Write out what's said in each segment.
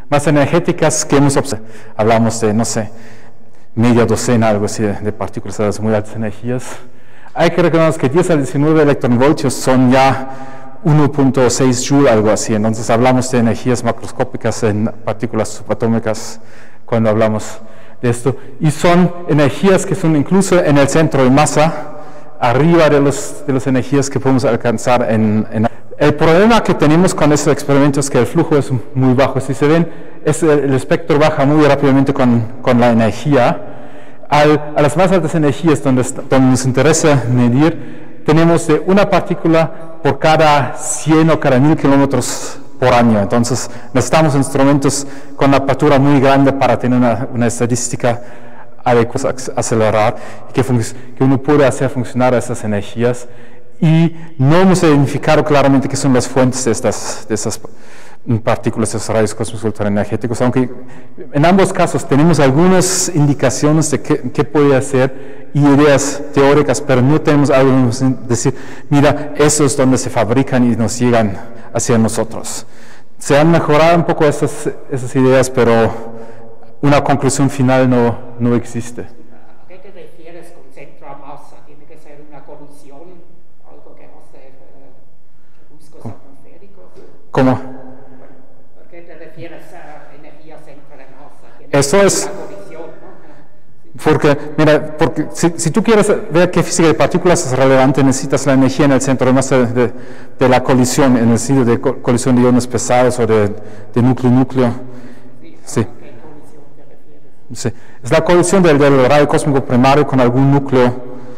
más energéticas que hemos observado. Hablamos de, no sé, media docena, algo así, de partículas de muy altas energías. Hay que reconocer que 10 a 19 electronvoltios son ya 1.6 joule, algo así. Entonces hablamos de energías macroscópicas en partículas subatómicas cuando hablamos de esto. Y son energías que son incluso en el centro de masa, arriba de las energías que podemos alcanzar en. El problema que tenemos con estos experimentos es que el flujo es muy bajo. Si se ven, el espectro baja muy rápidamente con la energía. A las más altas energías, donde nos interesa medir, tenemos de una partícula por cada 100 o cada 1000 kilómetros por año. Entonces necesitamos instrumentos con una apertura muy grande para tener una estadística adecuada, acelerar, que uno puede hacer funcionar esas energías. Y no hemos identificado claramente qué son las fuentes de estas partículas, de esos rayos cósmicos ultraenergéticos, aunque en ambos casos tenemos algunas indicaciones de qué puede hacer y ideas teóricas, pero no tenemos algo que decir, mira, eso es donde se fabrican y nos llegan hacia nosotros. Se han mejorado un poco esas ideas, pero una conclusión final no existe. ¿A qué te refieres con centro a masa? ¿Tiene que ser una colusión, algo que hace buscos atmosféricos? ¿Cómo? ¿A qué te refieres a energía centro de masa? Eso es... Porque, mira, si tú quieres ver qué física de partículas es relevante, necesitas la energía en el centro de masa de la colisión, en el sitio de colisión de iones pesados o de núcleo-núcleo. Sí. Sí. Es la colisión del rayo cósmico primario con algún núcleo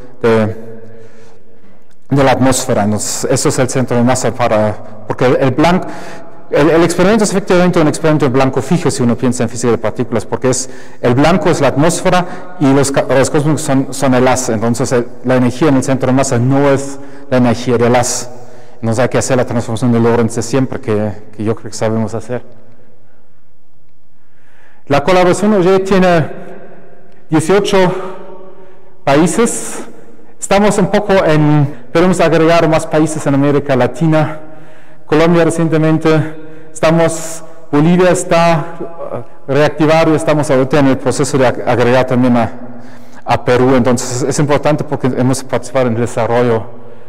de la atmósfera. Entonces, eso es el centro de masa porque el experimento es efectivamente un experimento de blanco fijo si uno piensa en física de partículas, porque el blanco es la atmósfera y los rayos cósmicos son el haz. Entonces la energía en el centro de masa no es la energía del haz. Entonces hay que hacer la transformación de Lorentz de siempre, que yo creo que sabemos hacer. La colaboración hoy tiene 18 países. Estamos un poco queremos agregar más países en América Latina. Colombia recientemente, Bolivia está reactivado y estamos ahorita en el proceso de agregar también a Perú. Entonces es importante porque hemos participado en el desarrollo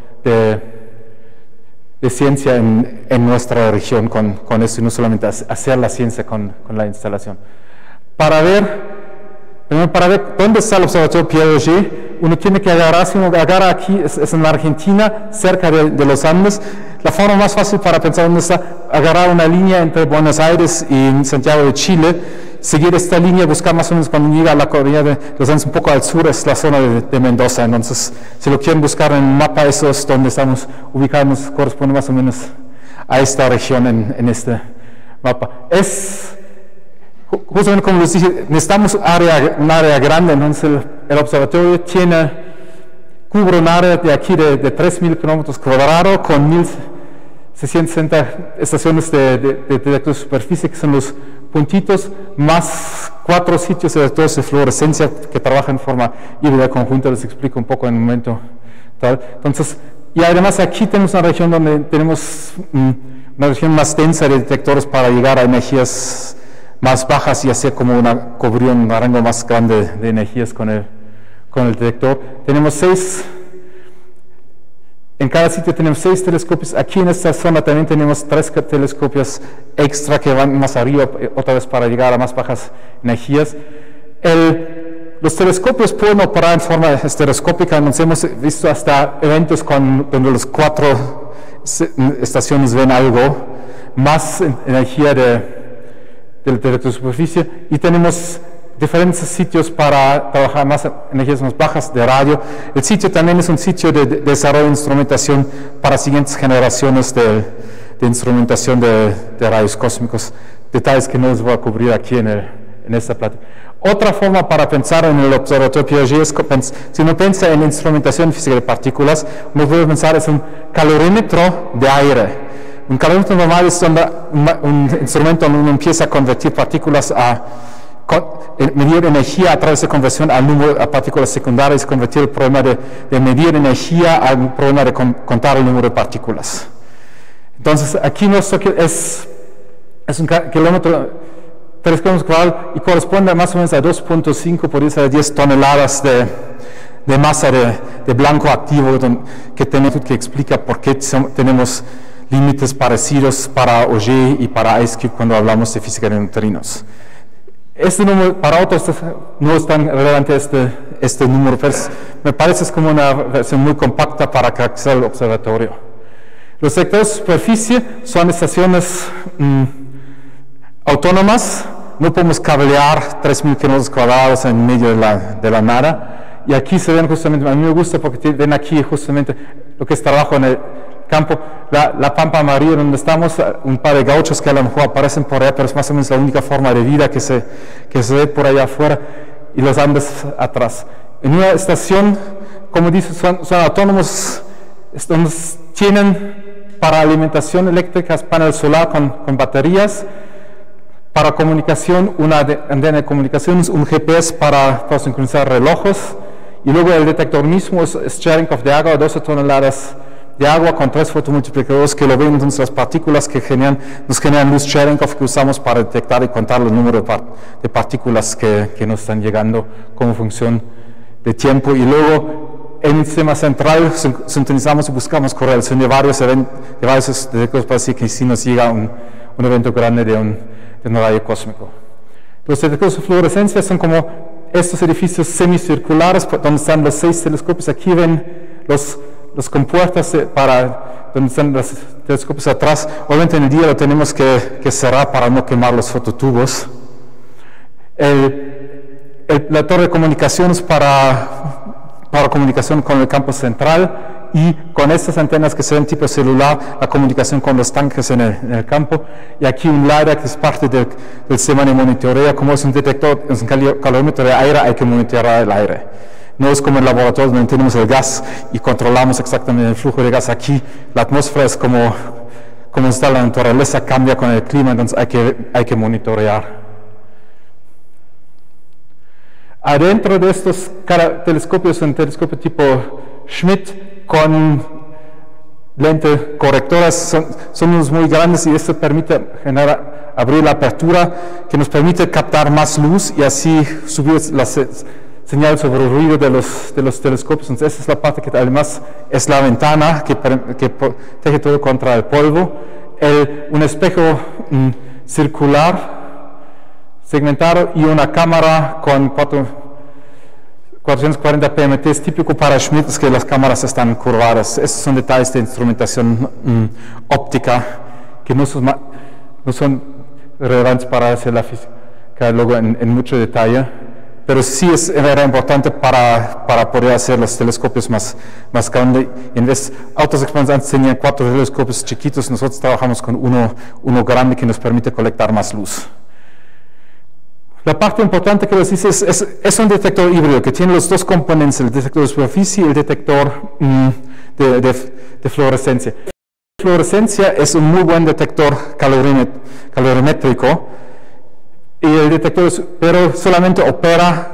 de ciencia en nuestra región con esto y no solamente hacer la ciencia con la instalación. Para ver dónde está el observatorio Pierre Auger, uno tiene que agarrar aquí, es en la Argentina, cerca de los Andes. La forma más fácil para pensar dónde está, agarrar una línea entre Buenos Aires y Santiago de Chile, seguir esta línea, buscar más o menos cuando llega a la cordillera de los Andes, un poco al sur, es la zona de Mendoza. Entonces, si lo quieren buscar en un mapa, eso es donde estamos ubicados, corresponde más o menos a esta región en este mapa. Justamente como les dije, necesitamos un área grande, entonces el observatorio cubre un área de aquí de 3.000 kilómetros cuadrados con 1.660 estaciones de detector de superficie, que son los puntitos, más 4 sitios de detectores de fluorescencia que trabajan en forma híbrida conjunta, les explico un poco en un momento. Entonces, y además aquí tenemos una región donde tenemos una región más densa de detectores para llegar a energías más bajas y hacer como cubrir un rango más grande de energías con el detector. Tenemos en cada sitio tenemos 6 telescopios. Aquí en esta zona también tenemos 3 telescopios extra que van más arriba, otra vez para llegar a más bajas energías. Los telescopios pueden operar en forma estereoscópica. Nos hemos visto hasta eventos donde las 4 estaciones ven algo, más energía del detector de superficie, y tenemos diferentes sitios para trabajar más energías más bajas de radio. El sitio también es un sitio de desarrollo de instrumentación para siguientes generaciones de instrumentación de rayos cósmicos, detalles que no les voy a cubrir aquí en esta plática. Otra forma para pensar en el observatorio Pierre Auger es, si uno piensa en instrumentación física de partículas, uno puede pensar es un calorímetro de aire. Un calorímetro normal es un instrumento donde uno empieza a convertir partículas medir energía a través de conversión a partículas secundarias, convertir el problema de medir energía a un problema de contar el número de partículas. Entonces, aquí nuestro es un telescopios cuadrados y corresponde más o menos a 2.5 por 10 toneladas de masa de blanco activo que tenemos, que explica por qué tenemos límites parecidos para Auger y para IceCube cuando hablamos de física de neutrinos. Este número, para otros no es tan relevante este número, pero me parece es como una versión muy compacta para caracterizar el observatorio. Los detectores de superficie son estaciones autónomas, no podemos cablear 3.000 kilómetros cuadrados en medio de la nada, y aquí se ven justamente, a mí me gusta porque ven aquí justamente lo que es trabajo en el campo, la pampa amarilla donde estamos, un par de gauchos que a lo mejor aparecen por allá, pero es más o menos la única forma de vida que se ve por allá afuera, y los Andes atrás. En una estación, como dice, son autónomos, tienen para alimentación eléctrica panel solar con baterías, para comunicación, una antena de comunicaciones, un GPS para sincronizar relojes, y luego el detector mismo es Cherenkov de agua, 12 toneladas de agua con 3 fotomultiplicadores que lo ven entonces las partículas que nos generan luz Cherenkov que usamos para detectar y contar el número de partículas que nos están llegando como función de tiempo. Y luego en el sistema central sintonizamos y buscamos correlación de varios detectores para decir que si nos llega un evento grande de un rayo cósmico. Los detectores de fluorescencia son como estos edificios semicirculares donde están los 6 telescopios. Aquí ven los compuertas donde están los telescopios atrás. Obviamente en el día lo tenemos que cerrar para no quemar los fototubos. La torre de comunicaciones para comunicación con el campo central, y con estas antenas que se ven tipo celular, la comunicación con los tanques en el campo, y aquí un LiDAR que es parte del sistema de monitoreo. Como es un detector, es un calorímetro de aire, hay que monitorear el aire. No es como en el laboratorio donde tenemos el gas y controlamos exactamente el flujo de gas. Aquí la atmósfera es como está la naturaleza, cambia con el clima, entonces hay que monitorear. Adentro de estos telescopios, un telescopio tipo Schmidt con lente correctoras, son unos muy grandes, y esto permite abrir la apertura que nos permite captar más luz y así subir la señal sobre el ruido de los telescopios. Entonces esta es la parte que además es la ventana que protege todo contra el polvo. Un espejo circular segmentado y una cámara con 440 PMT es típico para Schmidt, es que las cámaras están curvadas. Estos son detalles de instrumentación óptica que no son relevantes para hacer la física luego en mucho detalle, pero sí era importante para poder hacer los telescopios más grandes. En vez, autos expansantes tenían 4 telescopios chiquitos, nosotros trabajamos con uno grande que nos permite colectar más luz. La parte importante que les dice es un detector híbrido que tiene los dos componentes, el detector de superficie y el detector de fluorescencia. La fluorescencia es un muy buen detector calorimétrico, y el detector pero solamente opera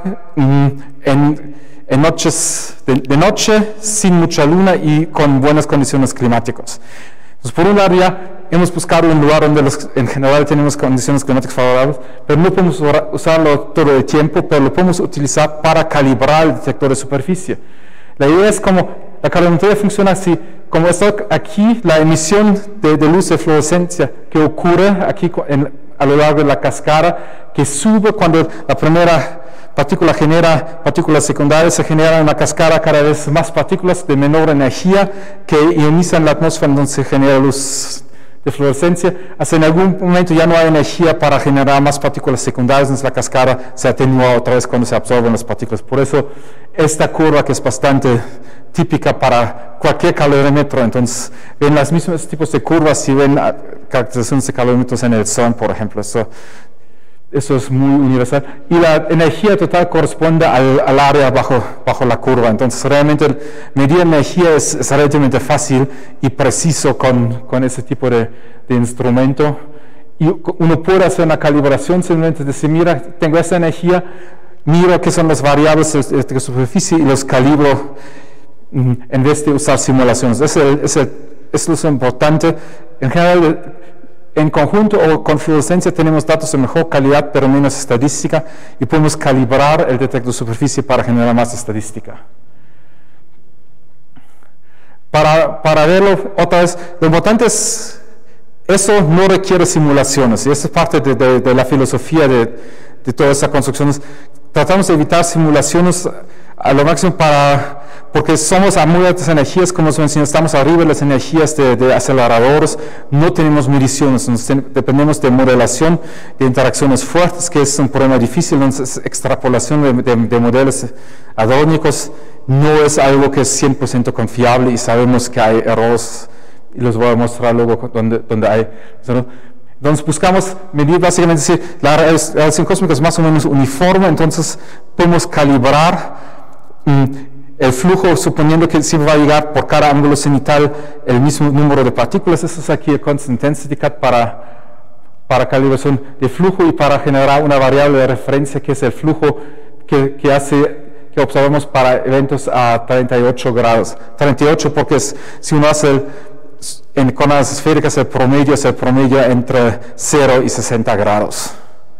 en noches de noche, sin mucha luna y con buenas condiciones climáticas. Entonces, por un lado ya hemos buscado un lugar donde en general tenemos condiciones climáticas favorables, pero no podemos usarlo todo el tiempo, pero lo podemos utilizar para calibrar el detector de superficie. La idea es como la calorimetría funciona así, como está aquí la emisión de luz de fluorescencia que ocurre aquí a lo largo de la cascada, que sube cuando la primera partícula genera partículas secundarias, se genera una cascada cada vez más partículas de menor energía que ionizan la atmósfera donde se genera luz de fluorescencia. Hasta en algún momento ya no hay energía para generar más partículas secundarias, entonces la cascada se atenúa otra vez cuando se absorben las partículas. Por eso esta curva, que es bastante típica para cualquier calorímetro, entonces ven los mismos tipos de curvas si ven caracterizaciones de calorímetros en el CERN, por ejemplo. Eso es muy universal. Y la energía total corresponde al área bajo la curva. Entonces, realmente medir energía es relativamente fácil y preciso con ese tipo de instrumento. Y uno puede hacer una calibración simplemente decir, mira, tengo esa energía, miro qué son las variables de superficie y los calibro en vez de usar simulaciones. Eso es lo importante. En general, en conjunto o con fluorescencia tenemos datos de mejor calidad pero menos estadística y podemos calibrar el detector de superficie para generar más estadística. Para verlo otra vez, lo importante es, eso no requiere simulaciones y esa es parte de la filosofía de todas esas construcciones. Tratamos de evitar simulaciones a lo máximo porque somos a muy altas energías, como se menciona, estamos arriba de las energías de aceleradores, no tenemos mediciones, dependemos de modelación, de interacciones fuertes, que es un problema difícil, entonces extrapolación de modelos hadrónicos no es algo que es 100% confiable y sabemos que hay errores, y los voy a mostrar luego donde hay. Entonces buscamos medir básicamente si la radiación cósmica es más o menos uniforme, entonces podemos calibrar el flujo suponiendo que siempre va a llegar por cada ángulo cenital el mismo número de partículas. Eso es aquí el constant intensity cut para calibración de flujo y para generar una variable de referencia que es el flujo que observamos para eventos a 38 grados. 38 porque si uno hace con las esféricas el promedio es el promedio entre 0 y 60 grados.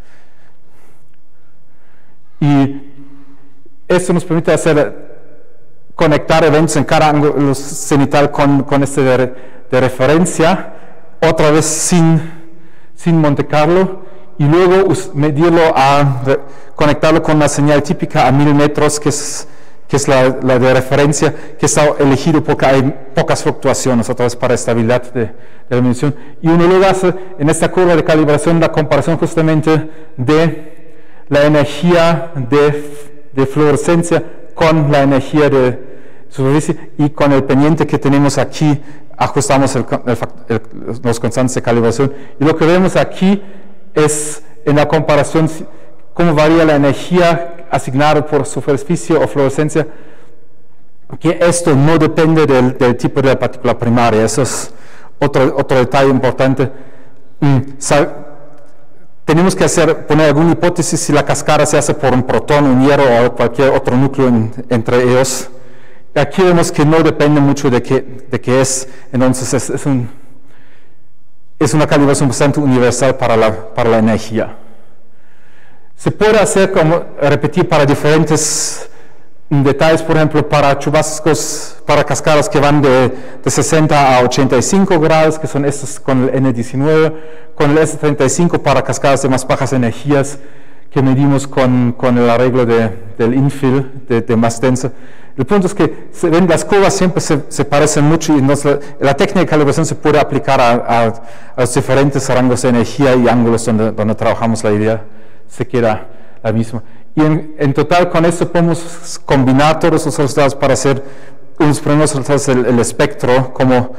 Y esto nos permite conectar eventos en cada ángulo cenital con este de referencia, otra vez sin Monte Carlo, y luego medirlo conectarlo con la señal típica a 1000 metros, que es la de referencia, que está elegido porque hay pocas fluctuaciones, otra vez para estabilidad de la medición. Y uno luego hace en esta curva de calibración la comparación justamente de la energía de fluorescencia con la energía de superficie, y con el pendiente que tenemos aquí ajustamos los constantes de calibración. Y lo que vemos aquí es en la comparación cómo varía la energía asignada por superficie o fluorescencia, que esto no depende del tipo de la partícula primaria. Eso es otro detalle importante. Tenemos que poner alguna hipótesis si la cascada se hace por un protón, un hierro o cualquier otro núcleo entre ellos. Aquí vemos que no depende mucho de qué es, entonces es una calibración bastante universal para la energía. Se puede hacer repetir para diferentes detalles, por ejemplo, para chubascos, para cascadas que van de 60 a 85 grados, que son estos con el N19, con el S35 para cascadas de más bajas energías, que medimos con el arreglo del infill, de más denso. El punto es que las curvas siempre se parecen mucho y la técnica de calibración se puede aplicar a los diferentes rangos de energía y ángulos donde trabajamos. La idea se queda la misma. Y en total con esto podemos combinar todos los resultados para hacer unos primeros resultados el espectro,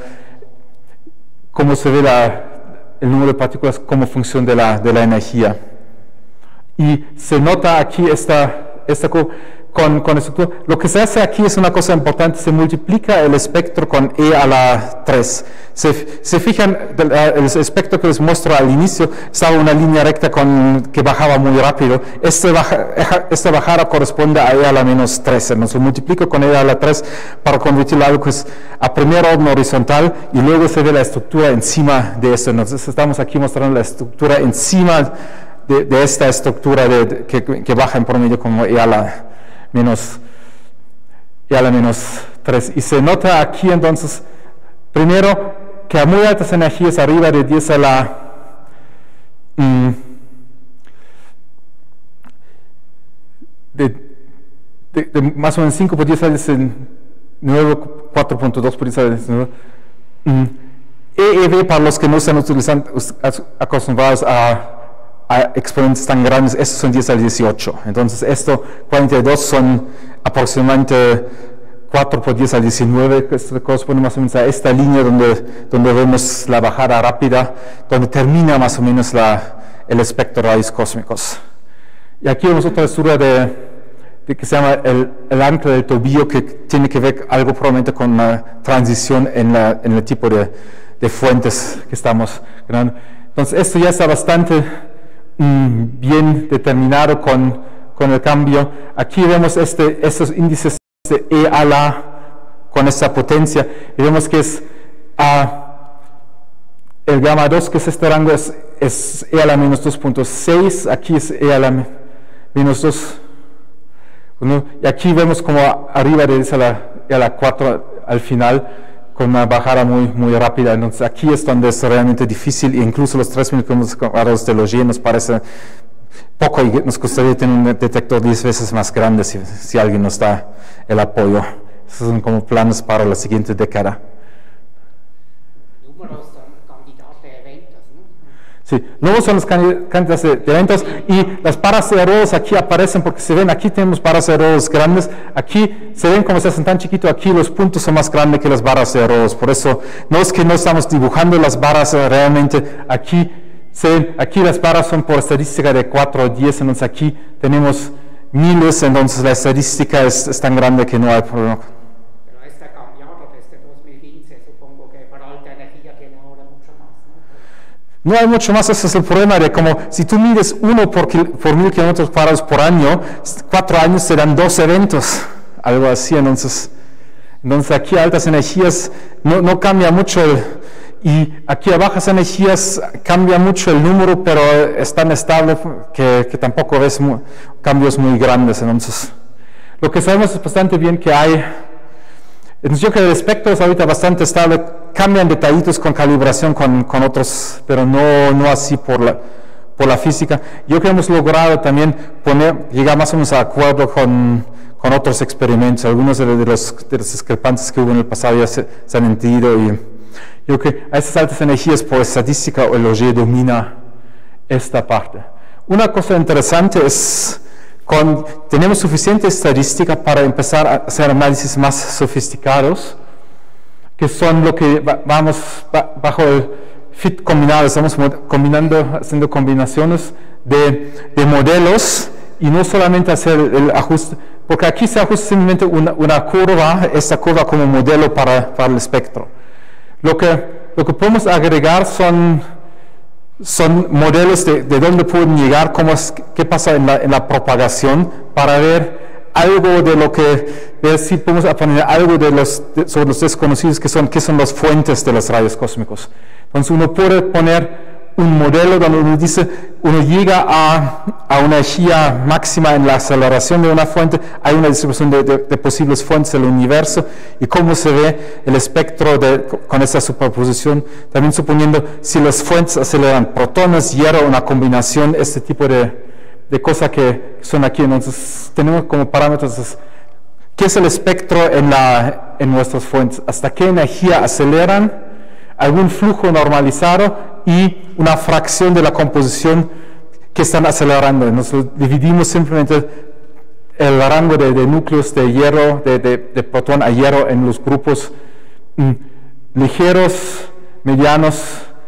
cómo se ve el número de partículas como función de la energía. Y se nota aquí esta curva con estructura. Lo que se hace aquí es una cosa importante, se multiplica el espectro con E a la 3. Se fijan, el espectro que les muestro al inicio estaba una línea recta que bajaba muy rápido. Esta bajada corresponde a E a la menos 13. Nos lo multiplico con E a la 3 para convertirlo a algo que es a primer orden horizontal, y luego se ve la estructura encima de esto. Entonces estamos aquí mostrando la estructura encima de esta estructura que baja en promedio como E a la menos 3. Y se nota aquí entonces, primero, que a muy altas energías, arriba de 10 a la de más o menos 5 por 10 a la 19, 4.2 por 10 a la 19, EEV, para los que no están acostumbrados a exponentes tan grandes, estos son 10 al 18. Entonces, 42 son aproximadamente 4 por 10 al 19, esto corresponde más o menos a esta línea donde vemos la bajada rápida, donde termina más o menos el espectro de rayos cósmicos. Y aquí vemos otra estructura que se llama el ancla del tobillo, que tiene que ver algo probablemente con la transición en el tipo de fuentes que estamos creando. Entonces, esto ya está bastante bien determinado con el cambio. Aquí vemos estos índices de E a la con esta potencia, y vemos que el gamma 2, que es este rango, es E a la menos 2.6, aquí es E a la menos 2, ¿no? Y aquí vemos como arriba de E a la 4 al final, con una bajada muy rápida. Entonces aquí es donde es realmente difícil, e incluso los 3 micrómetros cuadrados de Laugier nos parece poco, y nos gustaría tener un detector 10 veces más grande si alguien nos da el apoyo. Esos son como planes para la siguiente década. Números son candidatos de eventos, ¿no? Sí, luego son los candidatos de eventos, y las barras de errores aquí aparecen porque se ven, aquí tenemos barras de errores grandes, aquí se ven como se hacen tan chiquito, aquí los puntos son más grandes que las barras de errores, por eso no es que no estamos dibujando las barras realmente, aquí se ven, aquí las barras son por estadística de 4 o 10, entonces aquí tenemos miles, entonces la estadística es tan grande que no hay problema. Pero está cambiado desde 2015, supongo que para alta energía tiene ahora mucho más, ¿no? No hay mucho más, ese es el problema de como si tú mides 1 por 1000 kilómetros cuadrados por año, 4 años te dan 2 eventos, algo así, entonces aquí a altas energías no cambia mucho, y aquí a bajas energías cambia mucho el número, pero es tan estable que tampoco ves cambios muy grandes, entonces lo que sabemos es bastante bien que hay. Entonces yo creo que el espectro es ahorita bastante estable, cambian detallitos con calibración con otros, pero no así por la física. Yo creo que hemos logrado también llegar más o menos a acuerdo con otros experimentos. Algunos de los discrepantes que hubo en el pasado ya se han entendido, y yo creo que a estas altas energías por estadística el Laugier domina esta parte. Una cosa interesante es tenemos suficiente estadística para empezar a hacer análisis más sofisticados, que son lo que vamos bajo el fit combinado, estamos haciendo combinaciones de modelos, y no solamente hacer el ajuste, porque aquí se ajusta simplemente una curva, esta curva como modelo para el espectro. Lo que podemos agregar son modelos de dónde pueden llegar, qué pasa en la propagación, para ver algo de ver si podemos aprender algo sobre los desconocidos, qué son las fuentes de los rayos cósmicos. Entonces uno puede poner un modelo donde uno llega a una energía máxima en la aceleración de una fuente, hay una distribución de posibles fuentes del universo, y cómo se ve el espectro con esa superposición, también suponiendo si las fuentes aceleran protones, hierro, una combinación, este tipo de cosas que son aquí. Entonces tenemos como parámetros qué es el espectro en nuestras fuentes, hasta qué energía aceleran, algún flujo normalizado y una fracción de la composición que están acelerando. Nos dividimos simplemente el rango de núcleos de hierro, de protón a hierro, en los grupos ligeros, medianos,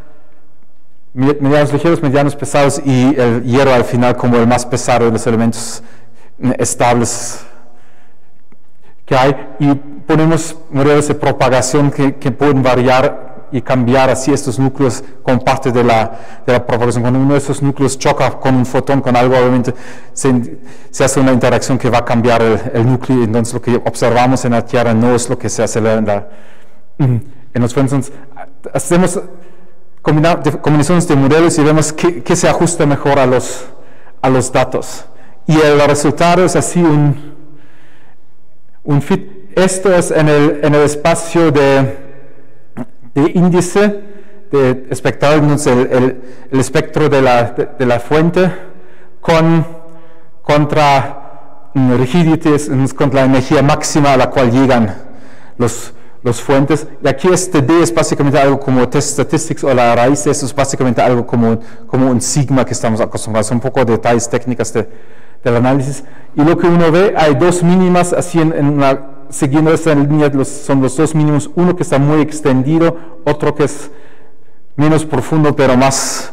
ligeros, medianos, pesados, y el hierro al final como el más pesado de los elementos estables que hay, y ponemos modelos de propagación que pueden variar y cambiar así estos núcleos con parte de la propagación. Cuando uno de esos núcleos choca con un fotón, con algo, obviamente se hace una interacción que va a cambiar el núcleo, entonces lo que observamos en la Tierra no es lo que se acelera en los fuentes. Hacemos combinaciones de modelos y vemos qué se ajusta mejor a los datos. Y el resultado es así un fit. Esto es en el espacio de índice de espectral, entonces el espectro de la fuente contra rigidity, contra la energía máxima a la cual llegan los fuentes. Y aquí este D es básicamente algo como test statistics, o la raíz de eso es básicamente algo como un sigma que estamos acostumbrados. Son un poco detalles técnicas del análisis. Y lo que uno ve, hay dos mínimas así siguiendo esta línea, son los dos mínimos, uno que está muy extendido, otro que es menos profundo, pero más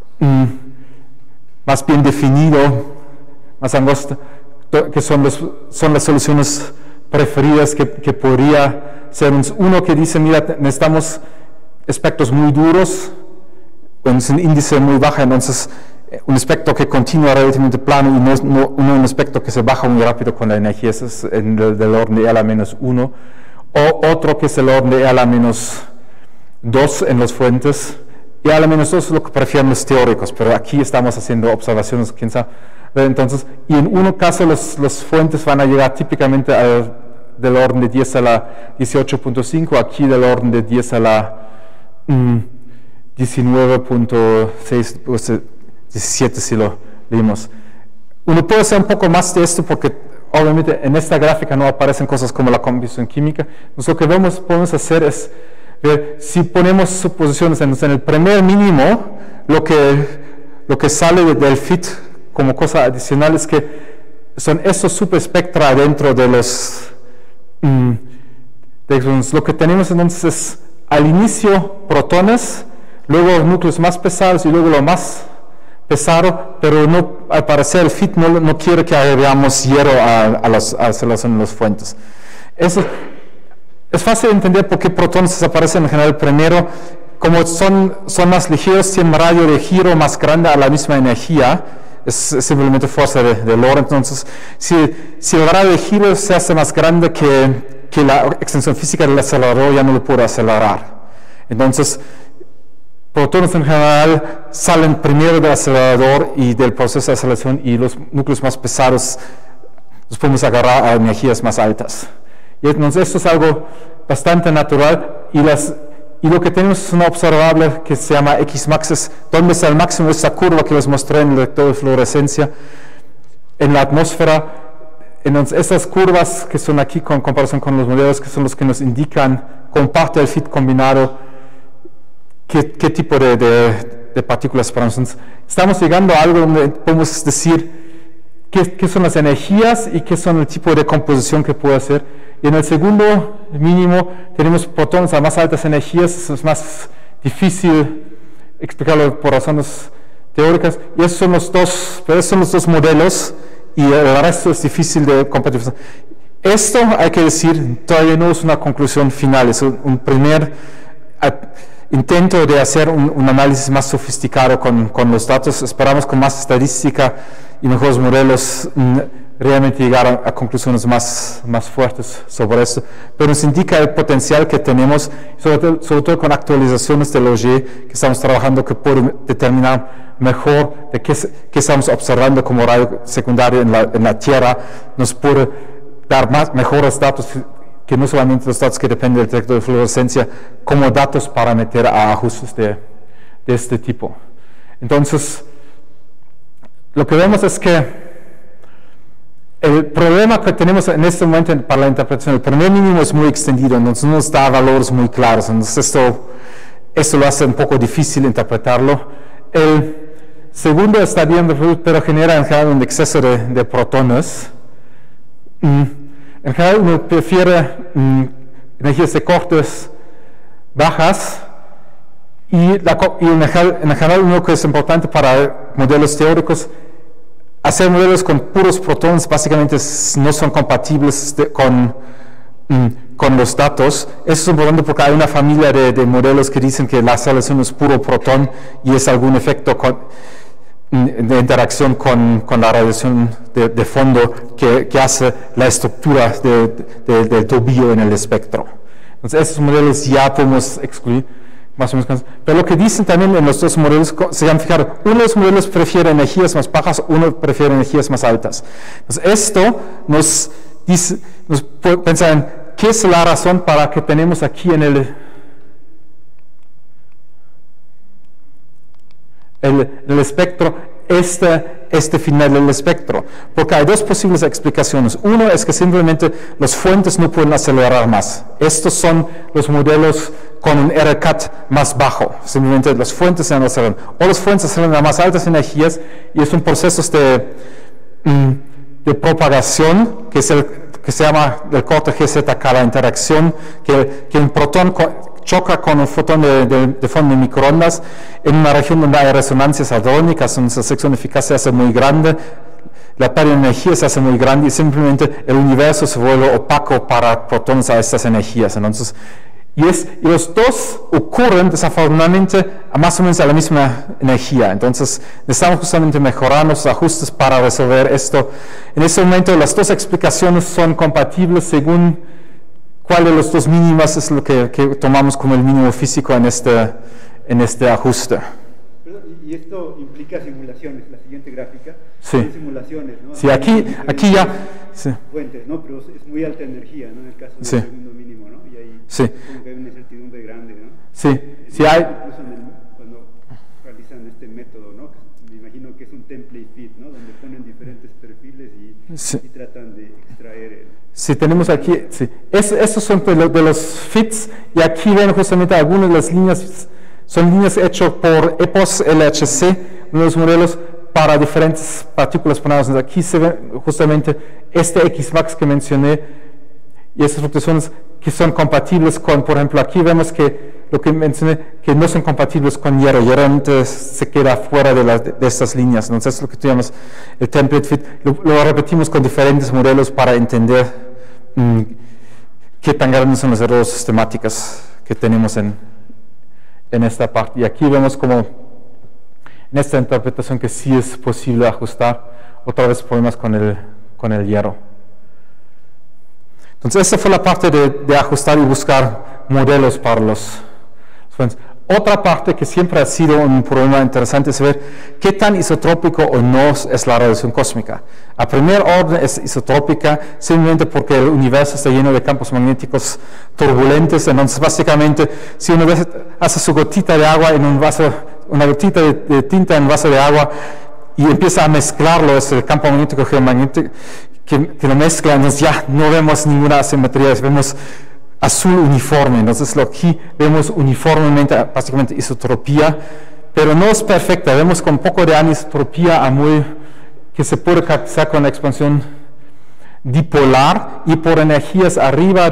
bien definido, más angosto, que son las soluciones preferidas que podría ser uno que dice, mira, necesitamos espectros muy duros, con un índice muy bajo, entonces un espectro que continúa relativamente plano, y no un espectro que se baja muy rápido con la energía, ese es del orden de E a la menos 1, o otro que es el orden de E a la menos 2 en las fuentes, Y al menos eso es lo que prefieren los teóricos, pero aquí estamos haciendo observaciones, quién sabe. Entonces, y en uno caso los fuentes van a llegar típicamente del orden de 10 a la 18.5, aquí del orden de 10 a la 19.6, o sea, 17 si lo vimos. Uno puede hacer un poco más de esto porque obviamente en esta gráfica no aparecen cosas como la composición química. Entonces, lo que podemos hacer es ver si ponemos suposiciones en el primer mínimo, lo que sale del fit como cosa adicional es que son estos subespectra dentro de los lo que tenemos entonces es al inicio protones, luego núcleos más pesados y luego lo más pesado, pero no, al parecer el fit no quiere que agreguemos hierro a las fuentes. Eso es fácil de entender por qué protones desaparecen en general primero, como son más ligeros, tienen un radio de giro más grande a la misma energía, es simplemente fuerza de Lorentz. Entonces, si el radio de giro se hace más grande que la extensión física del acelerador, ya no lo puede acelerar. Entonces, protones en general salen primero del acelerador y del proceso de aceleración, y los núcleos más pesados los podemos agarrar a energías más altas. Y entonces esto es algo bastante natural, y lo que tenemos es una observable que se llama Xmax, es donde está el máximo de esa curva que les mostré en el detector de fluorescencia en la atmósfera. Entonces estas curvas que son aquí con comparación con los modelos, que son los que nos indican con parte del fit combinado qué tipo de partículas esperamos. Entonces, estamos llegando a algo donde podemos decir qué son las energías y qué son el tipo de composición que puede hacer. Y en el segundo mínimo tenemos protones a más altas energías, es más difícil explicarlo por razones teóricas, y esos son los dos modelos, y el resto es difícil de competir. Esto, hay que decir, todavía no es una conclusión final, es un primer intento de hacer un análisis más sofisticado con los datos. Esperamos con más estadística y mejores modelos realmente llegar a conclusiones más fuertes sobre esto, pero nos indica el potencial que tenemos, sobre todo con actualizaciones del Auger que estamos trabajando, que pueden determinar mejor de qué estamos observando como radio secundario en la Tierra, nos puede dar mejores datos, que no solamente los datos que dependen del detector de fluorescencia, como datos para meter a ajustes de este tipo. Entonces, lo que vemos es que el problema que tenemos en este momento para la interpretación, el primer mínimo es muy extendido, entonces no nos da valores muy claros, entonces esto lo hace un poco difícil interpretarlo. El segundo está bien, pero genera en general un exceso de protones. En general uno prefiere energías de cortes bajas, y en general uno que es importante para modelos teóricos, hacer modelos con puros protones básicamente no son compatibles con los datos. Eso es importante porque hay una familia de modelos que dicen que la aceleración es puro protón y es algún efecto de interacción con la radiación de fondo que hace la estructura del tobillo en el espectro. Entonces esos modelos ya podemos excluir. Más o menos. Pero lo que dicen también en los dos modelos, se han fijado, uno de los modelos prefiere energías más bajas, uno prefiere energías más altas. Entonces esto nos puede pensar en qué es la razón para que tenemos aquí en el espectro este final del espectro, porque hay dos posibles explicaciones. Uno es que simplemente las fuentes no pueden acelerar más. Estos son los modelos con un RCAT más bajo, simplemente las fuentes se aceleran, o las fuentes aceleran a más altas energías, y es un proceso de propagación que se llama el corte GZK, la interacción que un protón choca con un fotón de fondo de microondas en una región donde hay resonancias hadrónicas, donde esa sección de eficacia se hace muy grande, la pérdida de energía se hace muy grande, y simplemente el universo se vuelve opaco para protones a estas energías. Entonces, y los dos ocurren desafortunadamente más o menos a la misma energía. Entonces necesitamos justamente mejorar los ajustes para resolver esto. En este momento las dos explicaciones son compatibles según cuál de los dos mínimos es lo que tomamos como el mínimo físico en en este ajuste. Y esto implica simulaciones, la siguiente gráfica. Sí. Son simulaciones, ¿no? Sí, aquí ya. Sí. Fuentes, ¿no? Pero es muy alta energía, ¿no? En el caso del Sí. segundo mínimo, ¿no? Y ahí Sí. como que hay una incertidumbre grande, ¿no? Sí, sí hay. Incluso cuando realizan este método, ¿no? Que me imagino que es un template fit, ¿no? Donde ponen diferentes perfiles Sí. y tratan de extraer el... Sí, tenemos aquí, sí. Estos son de los fits, y aquí ven justamente algunas de las líneas, son líneas hechas por EPOS LHC, uno de los modelos para diferentes partículas polares. Aquí se ve justamente este Xmax que mencioné, y estas fluctuaciones que son compatibles con, por ejemplo, aquí vemos que lo que mencioné, que no son compatibles con hierro. Hierro entonces se queda fuera de estas líneas. Entonces, es lo que tú llamas el template fit. Lo repetimos con diferentes modelos para entender qué tan grandes son los errores sistemáticos que tenemos en esta parte. Y aquí vemos como en esta interpretación que sí es posible ajustar. Otra vez problemas con el hierro. Entonces, esa fue la parte de ajustar y buscar modelos para los fuentes. Otra parte que siempre ha sido un problema interesante es ver qué tan isotrópico o no es la radiación cósmica. A primer orden es isotrópica simplemente porque el universo está lleno de campos magnéticos turbulentes. Entonces, básicamente, si uno hace su gotita de agua en un vaso, una gotita de tinta en un vaso de agua y empieza a mezclarlo, es el campo magnético geomagnético que lo mezcla, entonces ya no vemos ninguna asimetría, vemos azul uniforme. Entonces aquí vemos uniformemente, básicamente isotropía, pero no es perfecta. Vemos con un poco de anisotropía que se puede caracterizar con la expansión dipolar y por energías arriba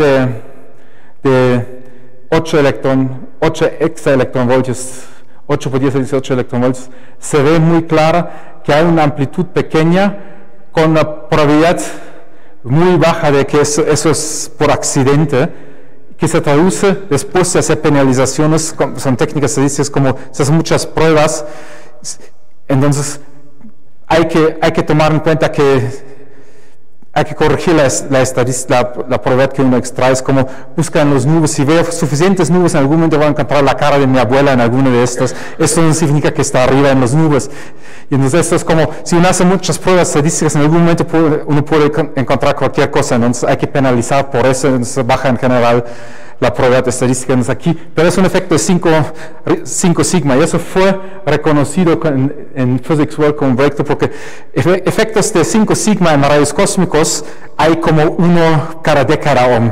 de 8 exaelectronvoltios, 8 por 10 a 18 electronvoltios, se ve muy clara que hay una amplitud pequeña con una probabilidad muy baja de que eso es por accidente, que se traduce después de hacer penalizaciones, son técnicas estadísticas como se hacen muchas pruebas. Entonces hay que tomar en cuenta que hay que corregir la probabilidad que uno extrae. Es como buscan los nubes, si veo suficientes nubes en algún momento voy a encontrar la cara de mi abuela en alguna de estas. Eso no significa que está arriba en las nubes. Y entonces esto es como, si uno hace muchas pruebas estadísticas, en algún momento uno puede encontrar cualquier cosa. Entonces hay que penalizar por eso, entonces baja en general la probabilidad estadística. Entonces aquí, pero es un efecto de 5 sigma, y eso fue reconocido en Physics World como un breakthrough, porque efectos de 5 sigma en rayos cósmicos hay como uno cada década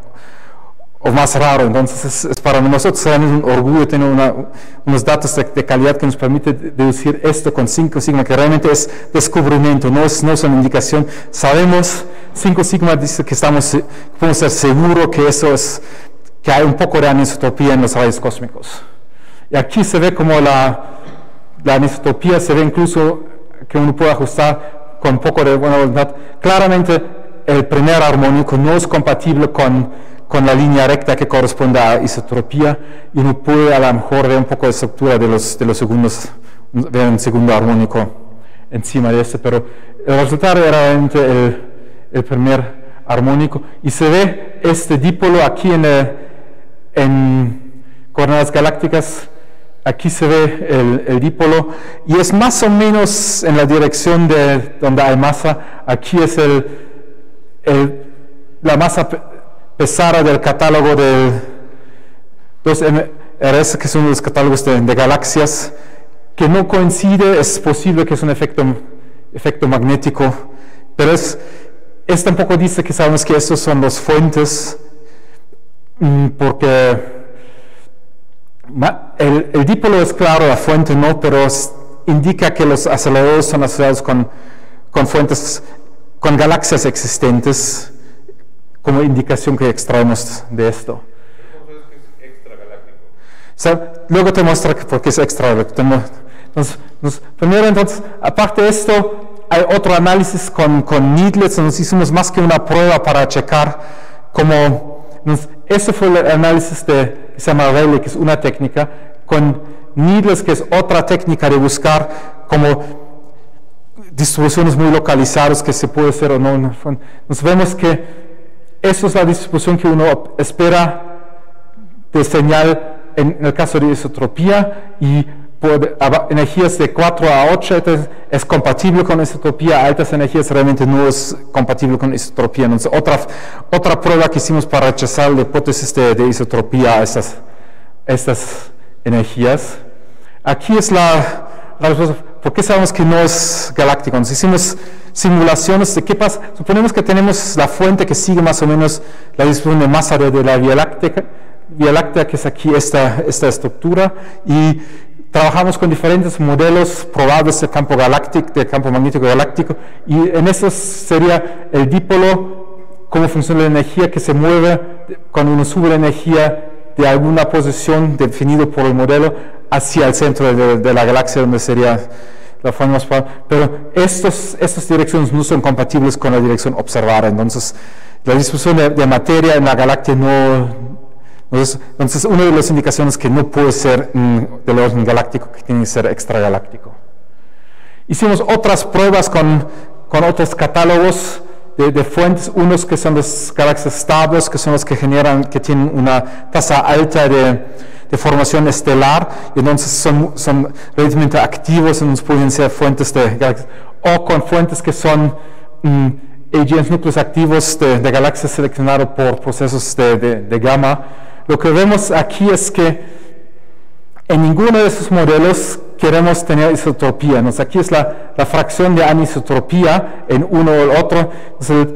o más raro. Entonces es para nosotros un orgullo tener unos datos de calidad que nos permite deducir esto con 5 sigma, que realmente es descubrimiento, no es una indicación. Sabemos, 5 sigma dice que podemos ser seguros que eso es, que hay un poco de anisotropía en los rayos cósmicos. Y aquí se ve como la anisotropía, se ve incluso que uno puede ajustar con un poco de buena voluntad. Claramente el primer armónico no es compatible con la línea recta que corresponde a isotropía, y uno puede a lo mejor ver un poco de estructura de los segundos, ver un segundo armónico encima de este, pero el resultado era realmente el primer armónico, y se ve este dipolo aquí en coordenadas galácticas. Aquí se ve el dipolo, y es más o menos en la dirección de donde hay masa. Aquí es la masa pesada del catálogo del 2MRS, que son los catálogos de galaxias, que no coincide. Es posible que es un efecto magnético, pero tampoco dice que sabemos que estos son las fuentes, porque el dipolo es claro, la fuente no, pero indica que los aceleradores son asociados con fuentes, con galaxias existentes, como indicación que extraemos de esto. ¿Cómo sabes que es extragaláctico? Luego te muestra por qué es extragaláctico. Primero, entonces, aparte de esto, hay otro análisis con needlets. Nos hicimos más que una prueba para checar cómo. Ese fue el análisis que se llama Rayleigh, que es una técnica, con needlets, que es otra técnica de buscar como distribuciones muy localizadas que se puede hacer o no. Nos vemos que eso es la distribución que uno espera de señal en el caso de isotropía, y por energías de 4 a 8 entonces es compatible con isotropía, altas energías realmente no es compatible con isotropía. Entonces, otra prueba que hicimos para rechazar la hipótesis de isotropía a estas energías. Aquí es la respuesta. ¿Por qué sabemos que no es galáctico? Nos hicimos simulaciones de qué pasa. Suponemos que tenemos la fuente que sigue más o menos la distribución de masa de la Vía Láctea, que es aquí esta estructura, y trabajamos con diferentes modelos probables del campo galáctico, del campo magnético galáctico, y en eso sería el dipolo, cómo funciona la energía que se mueve cuando uno sube la energía de alguna posición definido por el modelo hacia el centro de la galaxia, donde sería la forma más probable. Pero estas direcciones no son compatibles con la dirección observada. Entonces, la distribución de materia en la galaxia entonces, una de las indicaciones que no puede ser del orden galáctico, que tiene que ser extragaláctico. Hicimos otras pruebas con otros catálogos de fuentes, unos que son las galaxias estables, que son los que tienen una tasa alta de formación estelar, y entonces son relativamente activos, entonces pueden ser fuentes de galaxias, o con fuentes que son AGNs, núcleos activos de galaxias seleccionados por procesos de gamma. Lo que vemos aquí es que en ninguno de esos modelos queremos tener isotropía. Entonces, aquí es la fracción de anisotropía en uno o el otro. Entonces,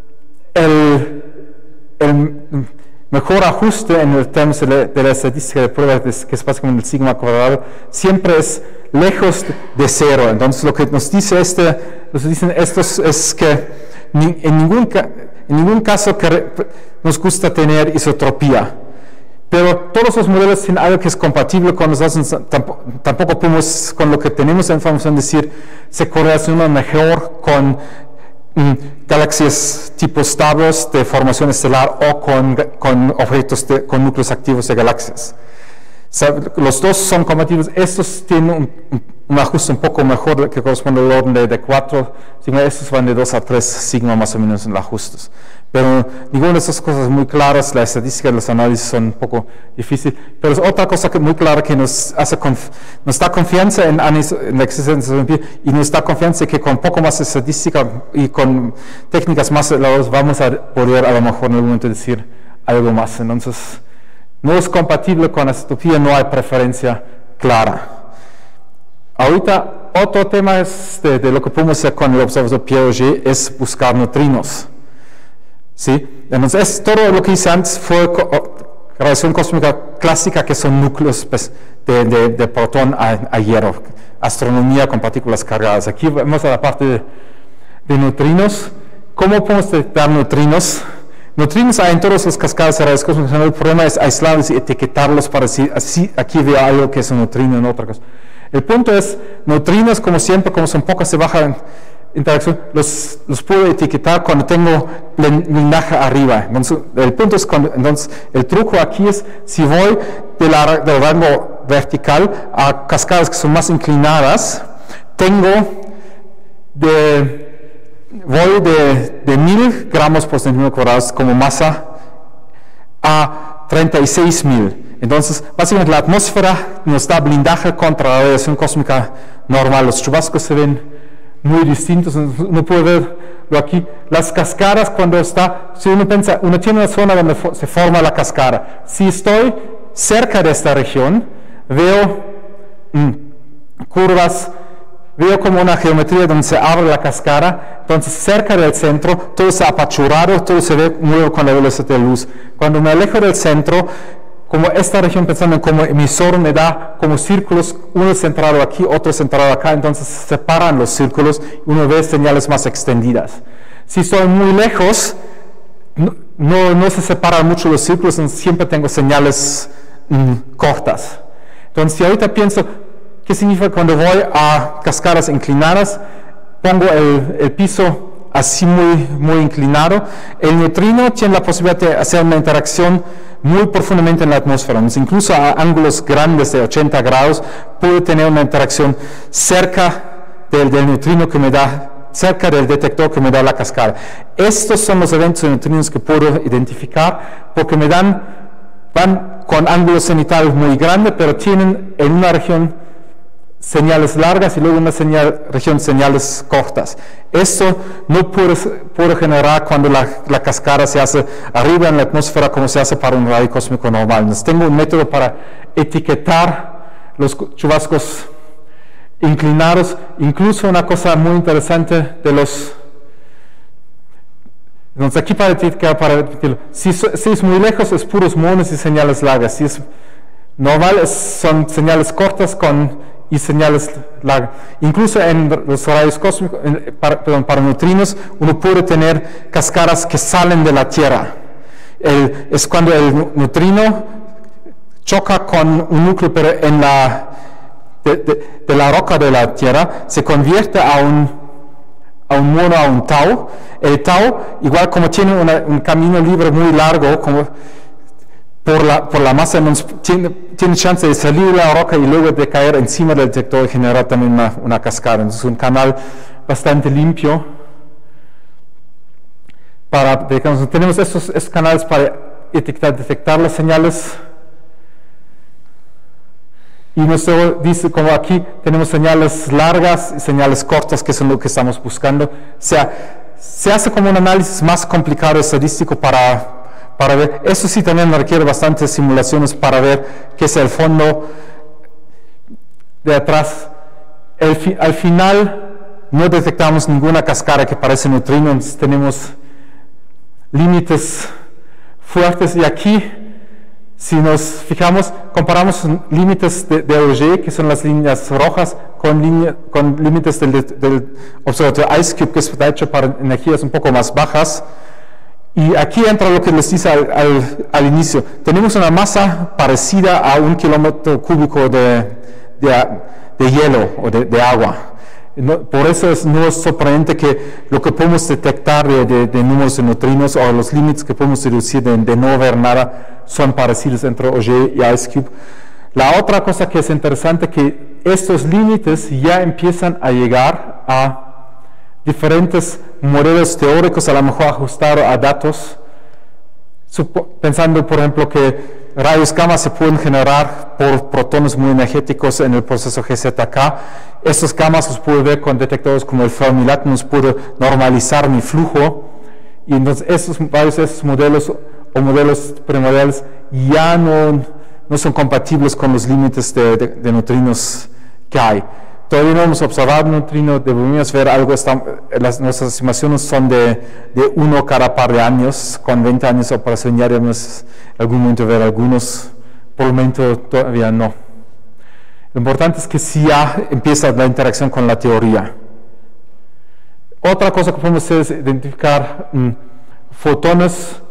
el mejor ajuste en el términos de la estadística de pruebas, que es básicamente el sigma cuadrado, siempre es lejos de cero. Entonces, lo que nos dicen estos es que en ningún caso nos gusta tener isotropía. Pero todos los modelos tienen algo que es compatible con nosotros. Tampoco podemos, con lo que tenemos en información, decir se correlaciona mejor con galaxias tipo estables de formación estelar o con objetos con núcleos activos de galaxias. Los dos son compatibles. Estos tienen un ajuste un poco mejor que corresponde al orden de 4 sigma. Estos van de 2 a 3 sigma más o menos en los ajustes. Pero ninguna de esas cosas es muy claras. La estadística de los análisis son un poco difíciles. Pero es otra cosa muy clara que nos da confianza en la existencia de isotropía, y nos da confianza que con poco más estadística y con técnicas más elaboradas vamos a poder a lo mejor en algún momento decir algo más. Entonces, no es compatible con la isotropía, no hay preferencia clara. Ahorita, otro tema de lo que podemos hacer con el observador Pierre Auger es buscar neutrinos. ¿Sí? Entonces, todo lo que hice antes fue radiación cósmica clásica, que son núcleos de protón a hierro, astronomía con partículas cargadas. Aquí vamos a la parte de neutrinos. ¿Cómo podemos detectar neutrinos? Neutrinos hay en todas las cascadas de rayos cósmicos. El problema es aislarlos y etiquetarlos para decir, así aquí veo algo que es un neutrino en otra cosa. El punto es, neutrinos, como siempre, como son pocas de baja interacción, los puedo etiquetar cuando tengo linaje arriba. Entonces, el punto es entonces, el truco aquí es, si voy del rango vertical a cascadas que son más inclinadas, voy de 1000 gramos por centímetro cuadrado como masa a 36.000. Entonces, básicamente la atmósfera nos da blindaje contra la radiación cósmica normal. Los chubascos se ven muy distintos, uno puede verlo aquí. Las cascadas, si uno piensa, uno tiene una zona donde se forma la cascada. Si estoy cerca de esta región, veo curvas, veo como una geometría donde se abre la cascada. Entonces, cerca del centro, todo está apachurrado, todo se ve muy con la velocidad de luz. Cuando me alejo del centro, como esta región, pensando en como emisor, me da como círculos, uno centrado aquí, otro centrado acá, entonces se separan los círculos y uno ve señales más extendidas. Si estoy muy lejos, no se separan mucho los círculos, entonces siempre tengo señales cortas. Entonces, si ahorita pienso, ¿qué significa cuando voy a cascadas inclinadas? Pongo el piso así muy inclinado. El neutrino tiene la posibilidad de hacer una interacción muy profundamente en la atmósfera. Entonces, incluso a ángulos grandes de 80 grados, puede tener una interacción cerca del neutrino que me da, cerca del detector que me da la cascada. Estos son los eventos de neutrinos que puedo identificar porque van con ángulo cenital muy grande, pero tienen en una región señales largas y luego en una región señales cortas. Esto no puede generar cuando la cascada se hace arriba en la atmósfera como se hace para un rayo cósmico normal. Entonces, tengo un método para etiquetar los chubascos inclinados. Incluso una cosa muy interesante de los... Entonces aquí para etiquetarlo, si es muy lejos es puros monos y señales largas. Si es normal son señales cortas y señales largas. Incluso en los rayos cósmicos, para neutrinos, uno puede tener cascadas que salen de la Tierra. Es cuando el neutrino choca con un núcleo, pero de la roca de la Tierra, se convierte a un mono, a un tau. El tau, igual como tiene un camino libre muy largo, como por la masa, tiene chance de salir de la roca y luego de caer encima del detector y generar también una cascada. Entonces, un canal bastante limpio. Tenemos estos canales para detectar las señales. Y nos dice, como aquí tenemos señales largas y señales cortas, que son lo que estamos buscando. O sea, se hace como un análisis más complicado estadístico para ver. Eso sí también requiere bastantes simulaciones para ver qué es el fondo de atrás. Al final no detectamos ninguna cascada que parece neutrinos. Tenemos límites fuertes y aquí, si nos fijamos, comparamos límites de Auger, que son las líneas rojas, con límites del observatorio IceCube, que está hecho para energías un poco más bajas. Y aquí entra lo que les dice al inicio. Tenemos una masa parecida a 1 kilómetro cúbico de hielo o de agua. Por eso no es sorprendente que lo que podemos detectar de números de neutrinos o los límites que podemos deducir de no ver nada son parecidos entre Auger y IceCube. La otra cosa que es interesante es que estos límites ya empiezan a llegar a diferentes modelos teóricos, a lo mejor ajustados a datos, pensando por ejemplo que rayos gamma se pueden generar por protones muy energéticos en el proceso GZK. Estos gammas los puedo ver con detectores como el Fermilab, nos puede normalizar mi flujo, y entonces varios de estos modelos o modelos premodales ya no son compatibles con los límites de neutrinos que hay. Todavía no hemos observado neutrino, debemos ver algo, nuestras estimaciones son de 1 cada par de años. Con 20 años de operación ya debemos en algún momento ver algunos, por el momento todavía no. Lo importante es que sí ya empieza la interacción con la teoría. Otra cosa que podemos hacer es identificar fotones,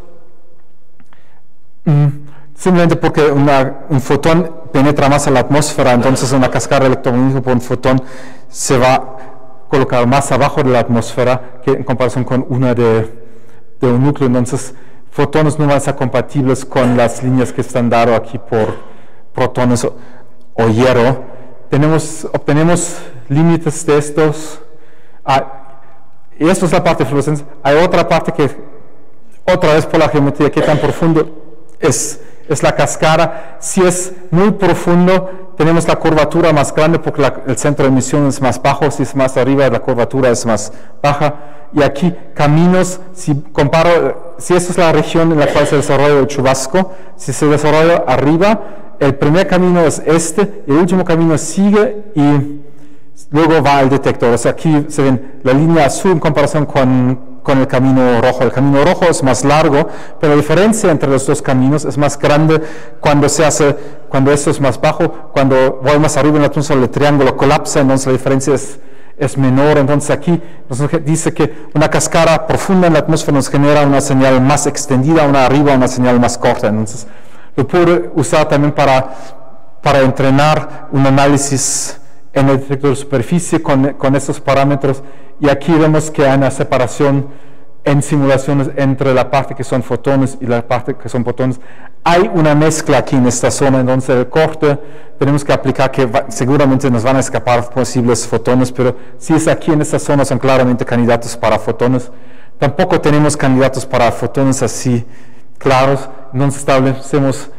simplemente porque un fotón penetra más a la atmósfera, entonces una cascada electromagnética por un fotón se va a colocar más abajo de la atmósfera que en comparación con una de un núcleo. Entonces, fotones no van a ser compatibles con las líneas que están dadas aquí por protones o hierro. Obtenemos límites de estos. Y esto es la parte de fluorescencia. Hay otra parte que, otra vez por la geometría, qué tan profundo es la cascada. Si es muy profundo, tenemos la curvatura más grande porque el centro de emisión es más bajo. Si es más arriba, la curvatura es más baja. Y aquí caminos, si esta es la región en la cual se desarrolla el chubasco, si se desarrolla arriba, el primer camino es el último camino sigue y luego va al detector. O sea, aquí se ven la línea azul en comparación con el camino rojo. El camino rojo es más largo, pero la diferencia entre los dos caminos es más grande cuando esto es más bajo. Cuando voy más arriba en la atmósfera, el triángulo colapsa, entonces la diferencia es menor. Entonces aquí nos dice que una cascada profunda en la atmósfera nos genera una señal más extendida, una arriba, una señal más corta. Entonces lo puedo usar también para entrenar un análisis en el detector de superficie con estos parámetros. Y aquí vemos que hay una separación en simulaciones entre la parte que son fotones y la parte que son fotones. Hay una mezcla aquí en esta zona, entonces el corte tenemos que aplicar que seguramente nos van a escapar posibles fotones, pero si es aquí en esta zona son claramente candidatos para fotones. Tampoco tenemos candidatos para fotones así claros, entonces establecemos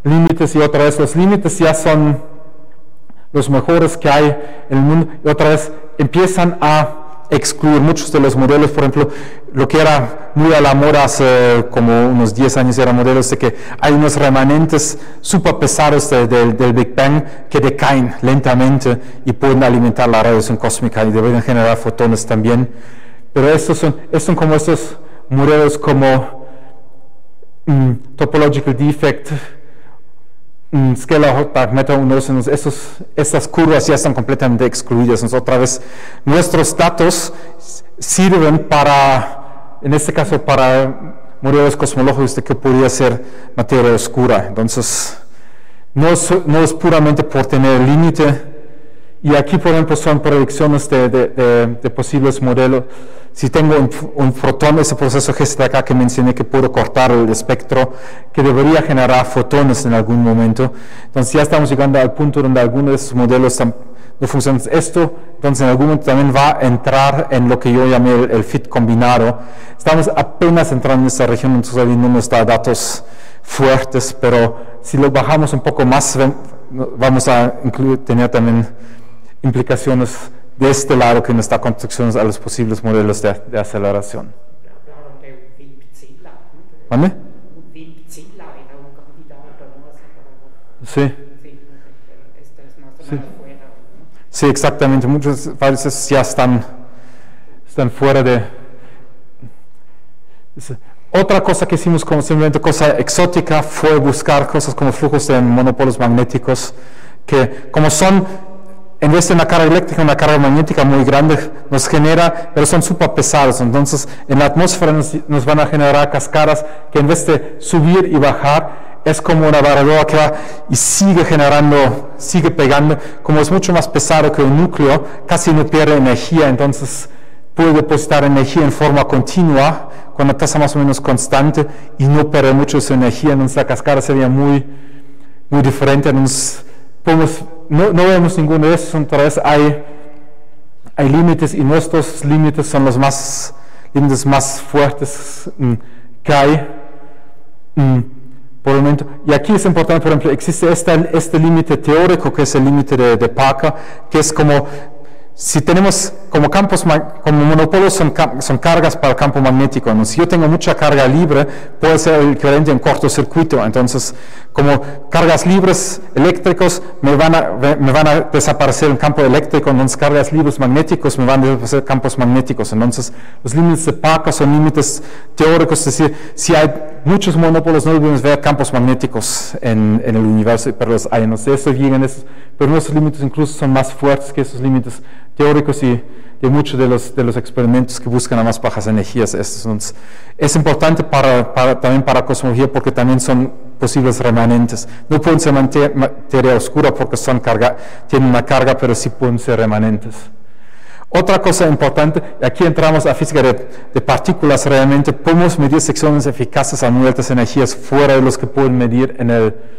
límites, y otra vez los límites ya son los mejores que hay en el mundo, y otra vez empiezan a excluir muchos de los modelos. Por ejemplo, lo que era muy a la moda hace como unos 10 años era modelos de que hay unos remanentes súper pesados del Big Bang que decaen lentamente y pueden alimentar la radiación cósmica y deberían generar fotones también. Pero estos son como estos modelos como topological defect, scalar dark matter, estas curvas ya están completamente excluidas. Entonces, otra vez, nuestros datos sirven para, en este caso, para modelos cosmológicos de que podría ser materia oscura. Entonces, no es puramente por tener límite. Y aquí, por ejemplo, son predicciones de posibles modelos. Si tengo un fotón, ese proceso de acá que mencioné que puedo cortar el espectro, que debería generar fotones en algún momento. Entonces ya estamos llegando al punto donde algunos de esos modelos no funcionan. Esto, entonces en algún momento también va a entrar en lo que yo llamé el fit combinado. Estamos apenas entrando en esta región, entonces ahí no nos da datos fuertes, pero si lo bajamos un poco más, vamos a tener también implicaciones de este lado que nos da construcciones a los posibles modelos de aceleración. Hablaron de un WIMP-Zilla. ¿Vale? Un WIMP-Zilla era un candidato, ¿no? Sí. Sí, esto es más o menos fuera. Sí, exactamente. Muchas veces ya están fuera de... Otra cosa que hicimos como simplemente cosa exótica fue buscar cosas como flujos de monopolos magnéticos que como son... En vez de una carga eléctrica, una carga magnética muy grande nos genera, pero son súper pesados. Entonces, en la atmósfera nos van a generar cascadas que en vez de subir y bajar, es como una barredora que va y sigue generando, sigue pegando. Como es mucho más pesado que un núcleo, casi no pierde energía. Entonces, puede depositar energía en forma continua, con una tasa más o menos constante, y no pierde mucho su energía. Entonces, la cascada sería muy, muy diferente. Entonces, no vemos ninguno de esos. Otra vez hay límites, y nuestros límites son los límites más fuertes que hay por el momento. Y aquí es importante, por ejemplo, existe este límite teórico que es el límite de Parker, que es como si tenemos como campos, como monopolos son cargas para el campo magnético, ¿no? Si yo tengo mucha carga libre, puede ser el equivalente a un cortocircuito. Entonces, como cargas libres eléctricos me van a desaparecer el campo eléctrico, entonces cargas libres magnéticos me van a desaparecer campos magnéticos. Entonces, los límites de Parker son límites teóricos, es decir, si hay muchos monopolos no debemos ver campos magnéticos en el universo, pero los hay. Entonces, pero nuestros límites incluso son más fuertes que esos límites teóricos y de muchos de los experimentos que buscan a más bajas energías. Entonces, es importante también para cosmología porque también son posibles remanentes. No pueden ser materia oscura porque tienen una carga, pero sí pueden ser remanentes. Otra cosa importante, aquí entramos a física de partículas. Realmente podemos medir secciones eficaces a muy altas energías fuera de los que pueden medir en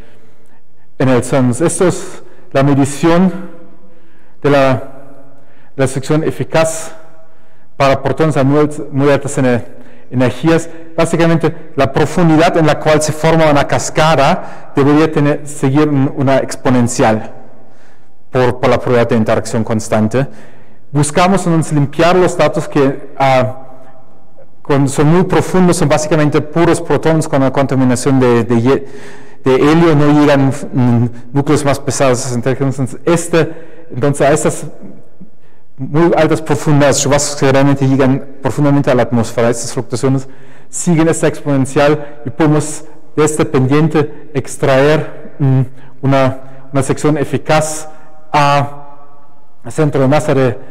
el CERN. Esto es la medición de la sección eficaz para protones a muy altas energías. Básicamente, la profundidad en la cual se forma una cascada debería seguir una exponencial por la probabilidad de interacción constante. Buscamos entonces limpiar los datos que cuando son muy profundos son básicamente puros protones con la contaminación de helio, no llegan núcleos más pesados. Entonces a estas muy altas profundidades, chubascos que realmente llegan profundamente a la atmósfera, estas fluctuaciones siguen esta exponencial y podemos de este pendiente extraer una sección eficaz a centro de masa de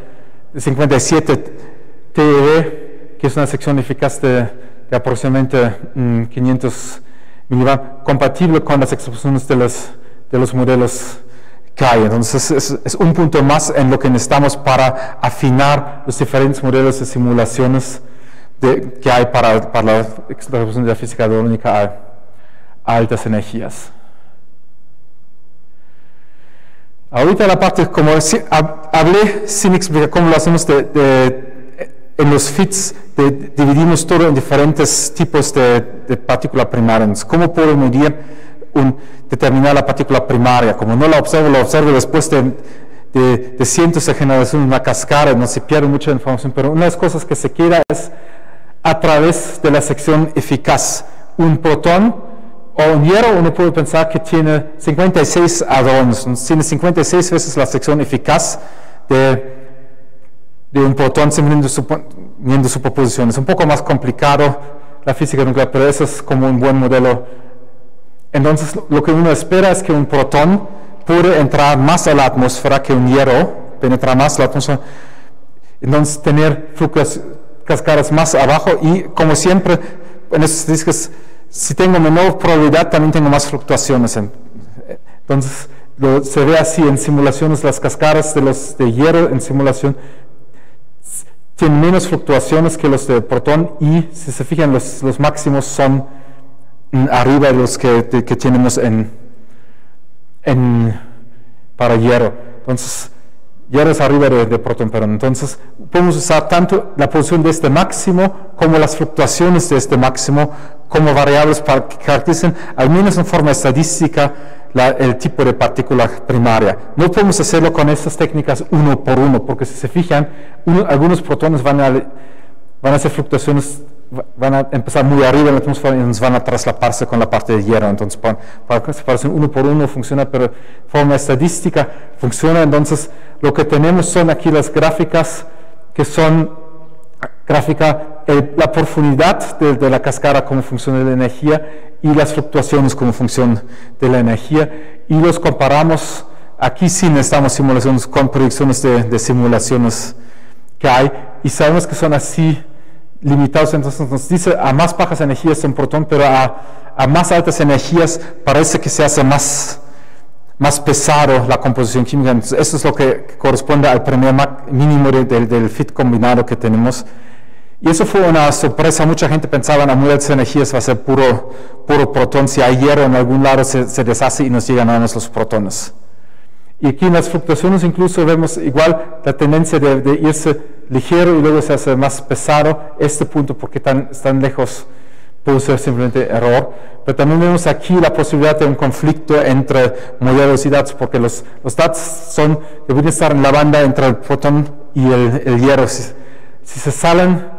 57 TeV, que es una sección eficaz de aproximadamente 500 milibar, compatible con las expresiones de los modelos que hay. Entonces es un punto más en lo que necesitamos para afinar los diferentes modelos de simulaciones que hay para la expresión de la física orgánica a altas energías. Ahorita la parte, como hablé sin explicar cómo lo hacemos en los fits, dividimos todo en diferentes tipos de partícula primaria. ¿Cómo puedo medir determinar la partícula primaria. Como no la observo, lo observo después de cientos de generaciones, una cascada, no se pierde mucha información, pero una de las cosas que se quiera es a través de la sección eficaz. Un protón o un hierro, uno puede pensar que tiene 56 hadrones, tiene 56 veces la sección eficaz de un protón viendo superposición. Es un poco más complicado la física nuclear, pero eso es como un buen modelo. Entonces, lo que uno espera es que un protón puede entrar más a la atmósfera que un hierro, penetrar más la atmósfera, entonces tener cascadas más abajo y, como siempre, en estos discos, si tengo menor probabilidad, también tengo más fluctuaciones. Entonces, se ve así en simulaciones, las cascadas de hierro en simulación tienen menos fluctuaciones que los de protón y, si se fijan, los máximos son arriba de los que tenemos para hierro. Entonces, hierro es arriba de protón, pero entonces podemos usar tanto la posición de este máximo como las fluctuaciones de este máximo como variables para que caractericen, al menos en forma estadística, el tipo de partícula primaria. No podemos hacerlo con estas técnicas uno por uno, porque si se fijan, algunos protones van a hacer fluctuaciones, van a empezar muy arriba en la atmósfera y nos van a traslaparse con la parte de hierro. Entonces, para separación uno por uno funciona, pero de forma estadística funciona. Entonces, lo que tenemos son aquí las gráficas que son la profundidad de la cascada como función de la energía y las fluctuaciones como función de la energía, y los comparamos. Aquí sí necesitamos simulaciones con predicciones de simulaciones que hay, y sabemos que son así limitados. Entonces nos dice a más bajas energías un protón, pero a más altas energías parece que se hace más pesado la composición química. Entonces, eso es lo que corresponde al primer mínimo del fit combinado que tenemos. Y eso fue una sorpresa. Mucha gente pensaba en a muy altas energías va a ser puro protón. Si hay hierro en algún lado se deshace y nos llegan nada más los protones. Y aquí en las fluctuaciones incluso vemos igual la tendencia de irse ligero y luego se hace más pesado. Este punto, porque tan lejos, puede ser simplemente error. Pero también vemos aquí la posibilidad de un conflicto entre modelos y datos, porque los datos deberían estar en la banda entre el protón y el hierro. Si se salen,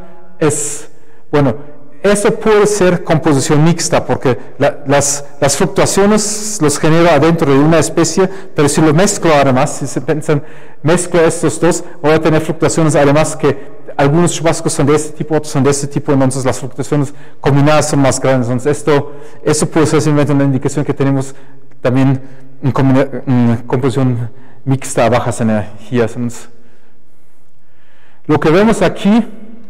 eso puede ser composición mixta, porque las fluctuaciones los genera adentro de una especie, pero si lo mezclo además, si se piensan, mezclo estos dos, voy a tener fluctuaciones además que algunos chubascos son de este tipo, otros son de este tipo, entonces las fluctuaciones combinadas son más grandes. Entonces eso puede ser simplemente una indicación que tenemos también en composición mixta a bajas energías. Entonces, lo que vemos aquí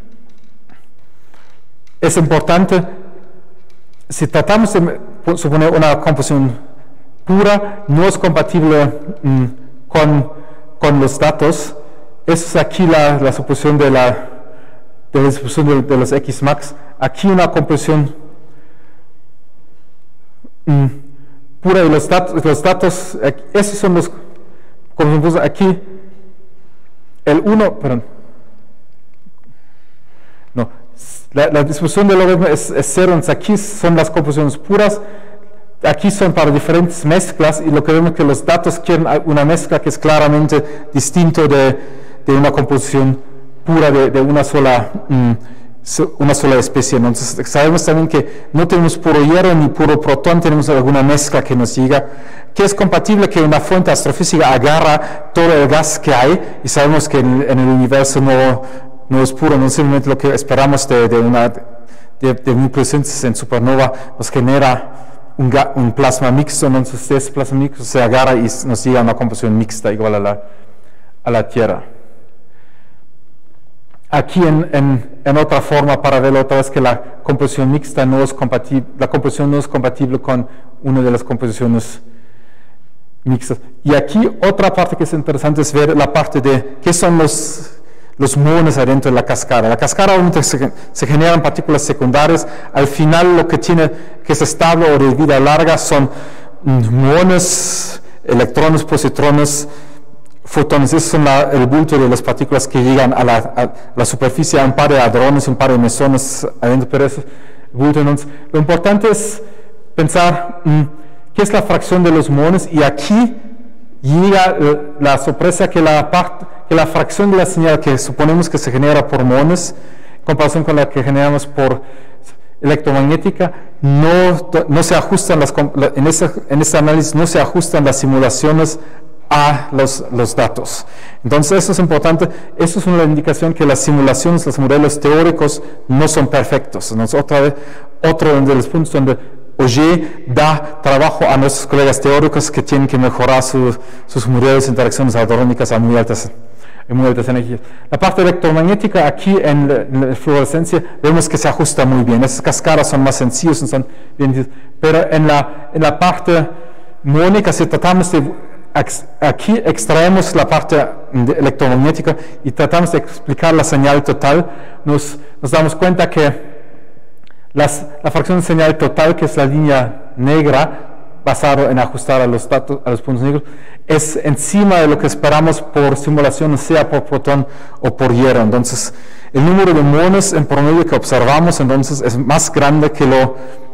es importante. Si tratamos de suponer una composición pura, no es compatible con los datos. Esa es aquí la suposición de la distribución de los Xmax. Aquí una composición pura de los datos, esos son los, como se aquí, el 1, perdón, no, la distribución del logaritmo es 0, entonces aquí son las composiciones puras, aquí son para diferentes mezclas, y lo que vemos es que los datos quieren una mezcla que es claramente distinto de una composición pura de una sola especie. Entonces sabemos también que no tenemos puro hierro ni puro protón, tenemos alguna mezcla que nos diga que es compatible, que una fuente astrofísica agarra todo el gas que hay, y sabemos que en el universo no es puro, no simplemente lo que esperamos de nucleosíntesis en supernova nos genera un plasma mixto. Entonces ese plasma mixto se agarra y nos llega a una composición mixta igual a la Tierra. Aquí en otra forma, para ver otra vez que la composición mixta no es compatible con una de las composiciones mixtas. Y aquí otra parte que es interesante es ver la parte de qué son los muones adentro de la cascada. La cascada obviamente se generan partículas secundarias. Al final lo que es estable o de vida larga son muones, electrones, positrones, fotones. Esos son el bulto de las partículas que llegan a la superficie, a un par de hadrones, un par de mesones adentro, pero eso, bulto. Entonces, lo importante es pensar qué es la fracción de los muones, y aquí llega la sorpresa que la fracción de la señal que suponemos que se genera por muones, en comparación con la que generamos por electromagnética, no se ajustan en este análisis no se ajustan las simulaciones a los datos. Entonces eso es importante, eso es una indicación que las simulaciones, los modelos teóricos no son perfectos. Entonces otro de los puntos donde Auger da trabajo a nuestros colegas teóricos que tienen que mejorar sus modelos de interacciones hadrónicas a muy altas energías. La parte electromagnética, aquí en la fluorescencia, vemos que se ajusta muy bien. Esas cascadas son más sencillas, son bien, pero en la parte muónica, si tratamos de aquí extraemos la parte electromagnética y tratamos de explicar la señal total, nos damos cuenta que la fracción de señal total, que es la línea negra, basado en ajustar a los puntos negros, es encima de lo que esperamos por simulación, sea por protón o por hierro. Entonces, el número de muones en promedio que observamos, entonces, es más grande que lo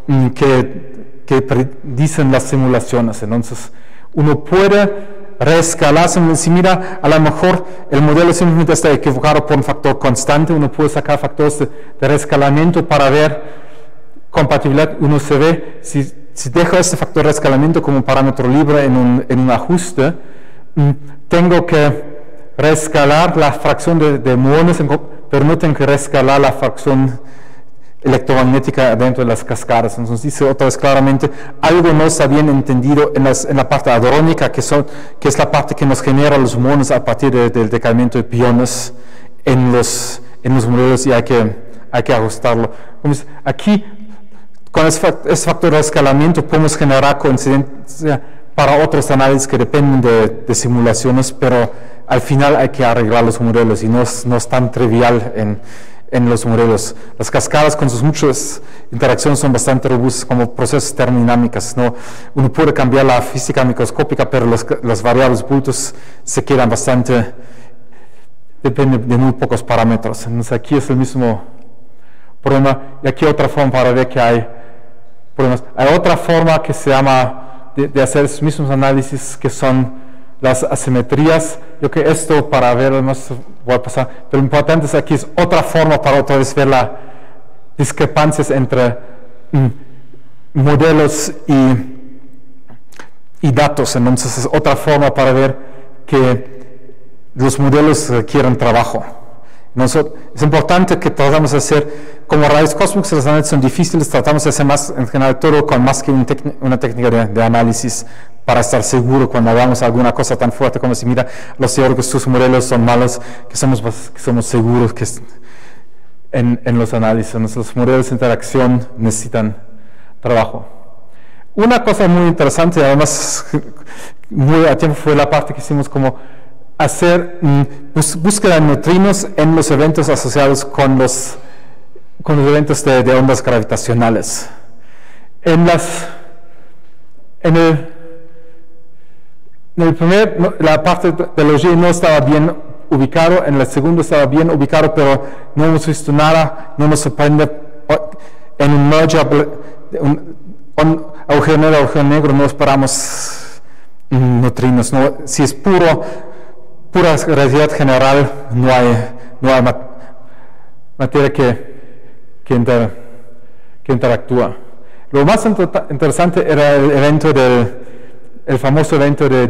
que predicen las simulaciones. Entonces, uno puede reescalar, si mira, a lo mejor el modelo simplemente está equivocado por un factor constante, uno puede sacar factores de reescalamiento para ver compatibilidad. Uno se ve, si dejo este factor de reescalamiento como un parámetro libre en un ajuste, tengo que reescalar la fracción de muones, pero no tengo que reescalar la fracción electromagnética dentro de las cascadas. Entonces dice otra vez claramente, algo no está bien entendido en la parte hadrónica, que es la parte que nos genera los muones a partir del decaimiento de piones en los modelos, y hay que ajustarlo. Entonces, aquí, con ese factor de escalamiento, podemos generar coincidencia para otros análisis que dependen de simulaciones, pero al final hay que arreglar los modelos, y no es tan trivial en los modelos. Las cascadas con sus muchas interacciones son bastante robustas como procesos termodinámicos, ¿no? Uno puede cambiar la física microscópica, pero las variables bultos se quedan bastante, depende de muy pocos parámetros. Entonces aquí es el mismo problema, y aquí otra forma para ver que hay problemas. Hay otra forma que se llama de hacer esos mismos análisis, que son las asimetrías. Yo que esto para ver más voy a pasar, pero lo importante es aquí es otra forma para otra vez ver las discrepancias entre modelos y datos. Entonces es otra forma para ver que los modelos requieren trabajo. Es importante que tratamos de hacer, como rayos cósmicos, los análisis son difíciles, tratamos de hacer más, en general, todo con más que una técnica de análisis, para estar seguro cuando hagamos alguna cosa tan fuerte como si mira, los teóricos, sus modelos son malos, que somos seguros que en los análisis. Los modelos de interacción necesitan trabajo. Una cosa muy interesante, además, muy a tiempo, fue la parte que hicimos como hacer búsqueda de neutrinos en los eventos asociados con los eventos de ondas gravitacionales. La parte de Auger no estaba bien ubicado, en el segundo estaba bien ubicado, pero no hemos visto nada, no nos sorprende. En un merger, un agujero negro, no esperamos neutrinos. No, si es pura relatividad general, no hay materia que interactúa. Lo más interesante era el evento el famoso evento de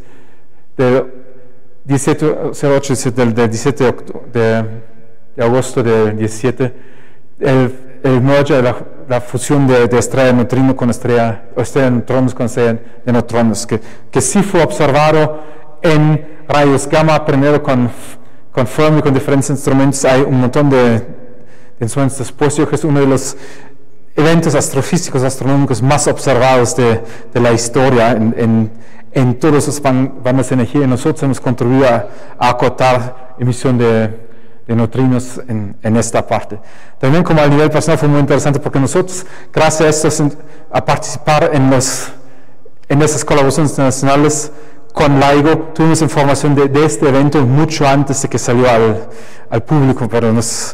1708, del 17 de agosto del 17, el merger, la fusión de estrella de neutrino con estrella de neutrones con estrella de neutrones, que sí fue observado en rayos gamma, primero con Fermi, con diferentes instrumentos. Hay un montón de instrumentos después. Yo creo que es uno de los eventos astrofísicos, astronómicos más observados de la historia en todos esos bandas de energía, y nosotros hemos contribuido a acotar emisión de neutrinos en esta parte. También, como a nivel personal, fue muy interesante porque nosotros, gracias a esto, a participar en esas colaboraciones internacionales con LIGO, tuvimos información de este evento mucho antes de que salió al público, pero nos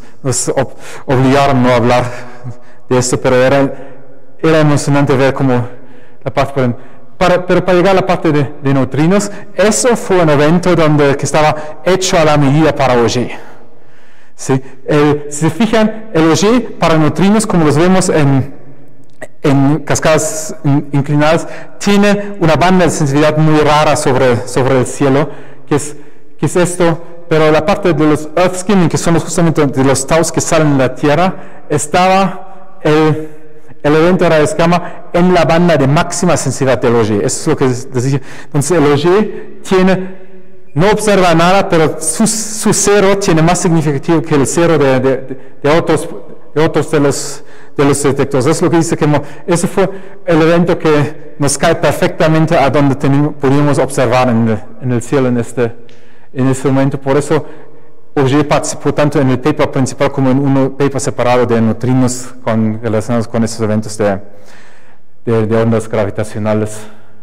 obligaron a no hablar de esto, pero era emocionante ver cómo Pero para llegar a la parte de neutrinos, eso fue un evento que estaba hecho a la medida para Auger. ¿Sí? Si se fijan, el Auger para neutrinos, como los vemos en cascadas inclinadas, tiene una banda de sensibilidad muy rara sobre el cielo, que es esto, pero la parte de los earth skimming, que son justamente de los taus que salen de la Tierra, estaba el evento de rayos gamma en la banda de máxima sensibilidad del Auger. Eso es lo que les dije. Entonces el Auger no observa nada, pero su cero tiene más significativo que el cero de otros de los detectores. Eso es lo que dice que ese fue el evento que nos cae perfectamente a donde pudimos observar en el cielo en este momento. Por eso Auger participó tanto en el paper principal como en un paper separado de neutrinos relacionados con esos eventos de ondas gravitacionales.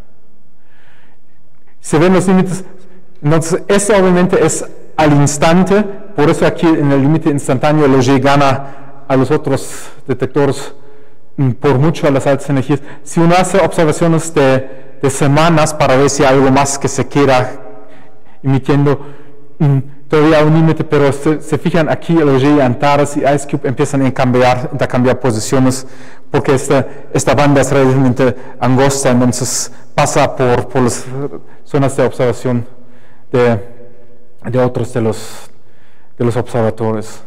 Se ven los límites. Entonces, eso obviamente es al instante, por eso aquí en el límite instantáneo el Auger gana a los otros detectores por mucho a las altas energías. Si uno hace observaciones de semanas para ver si hay algo más que se queda emitiendo, todavía hay un límite, pero se fijan aquí el Auger, Antares y IceCube empiezan a intercambiar posiciones porque esta banda es relativamente angosta, entonces pasa por las zonas de observación de otros de los observatorios.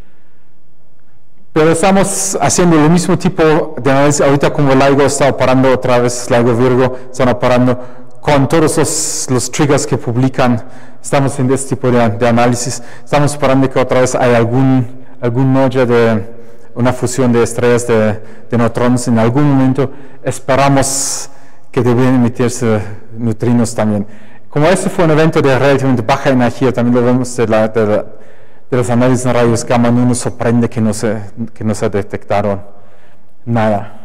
Pero estamos haciendo el mismo tipo de análisis. Ahorita como LIGO está operando otra vez, LIGO Virgo están operando con todos los triggers que publican. Estamos haciendo este tipo de análisis. Estamos esperando que otra vez hay algún nodo de una fusión de estrellas de neutrones. En algún momento esperamos que deben emitirse neutrinos también. Como este fue un evento de relativamente baja energía, también lo vemos de los análisis en rayos gamma, no nos sorprende que no se detectaron nada.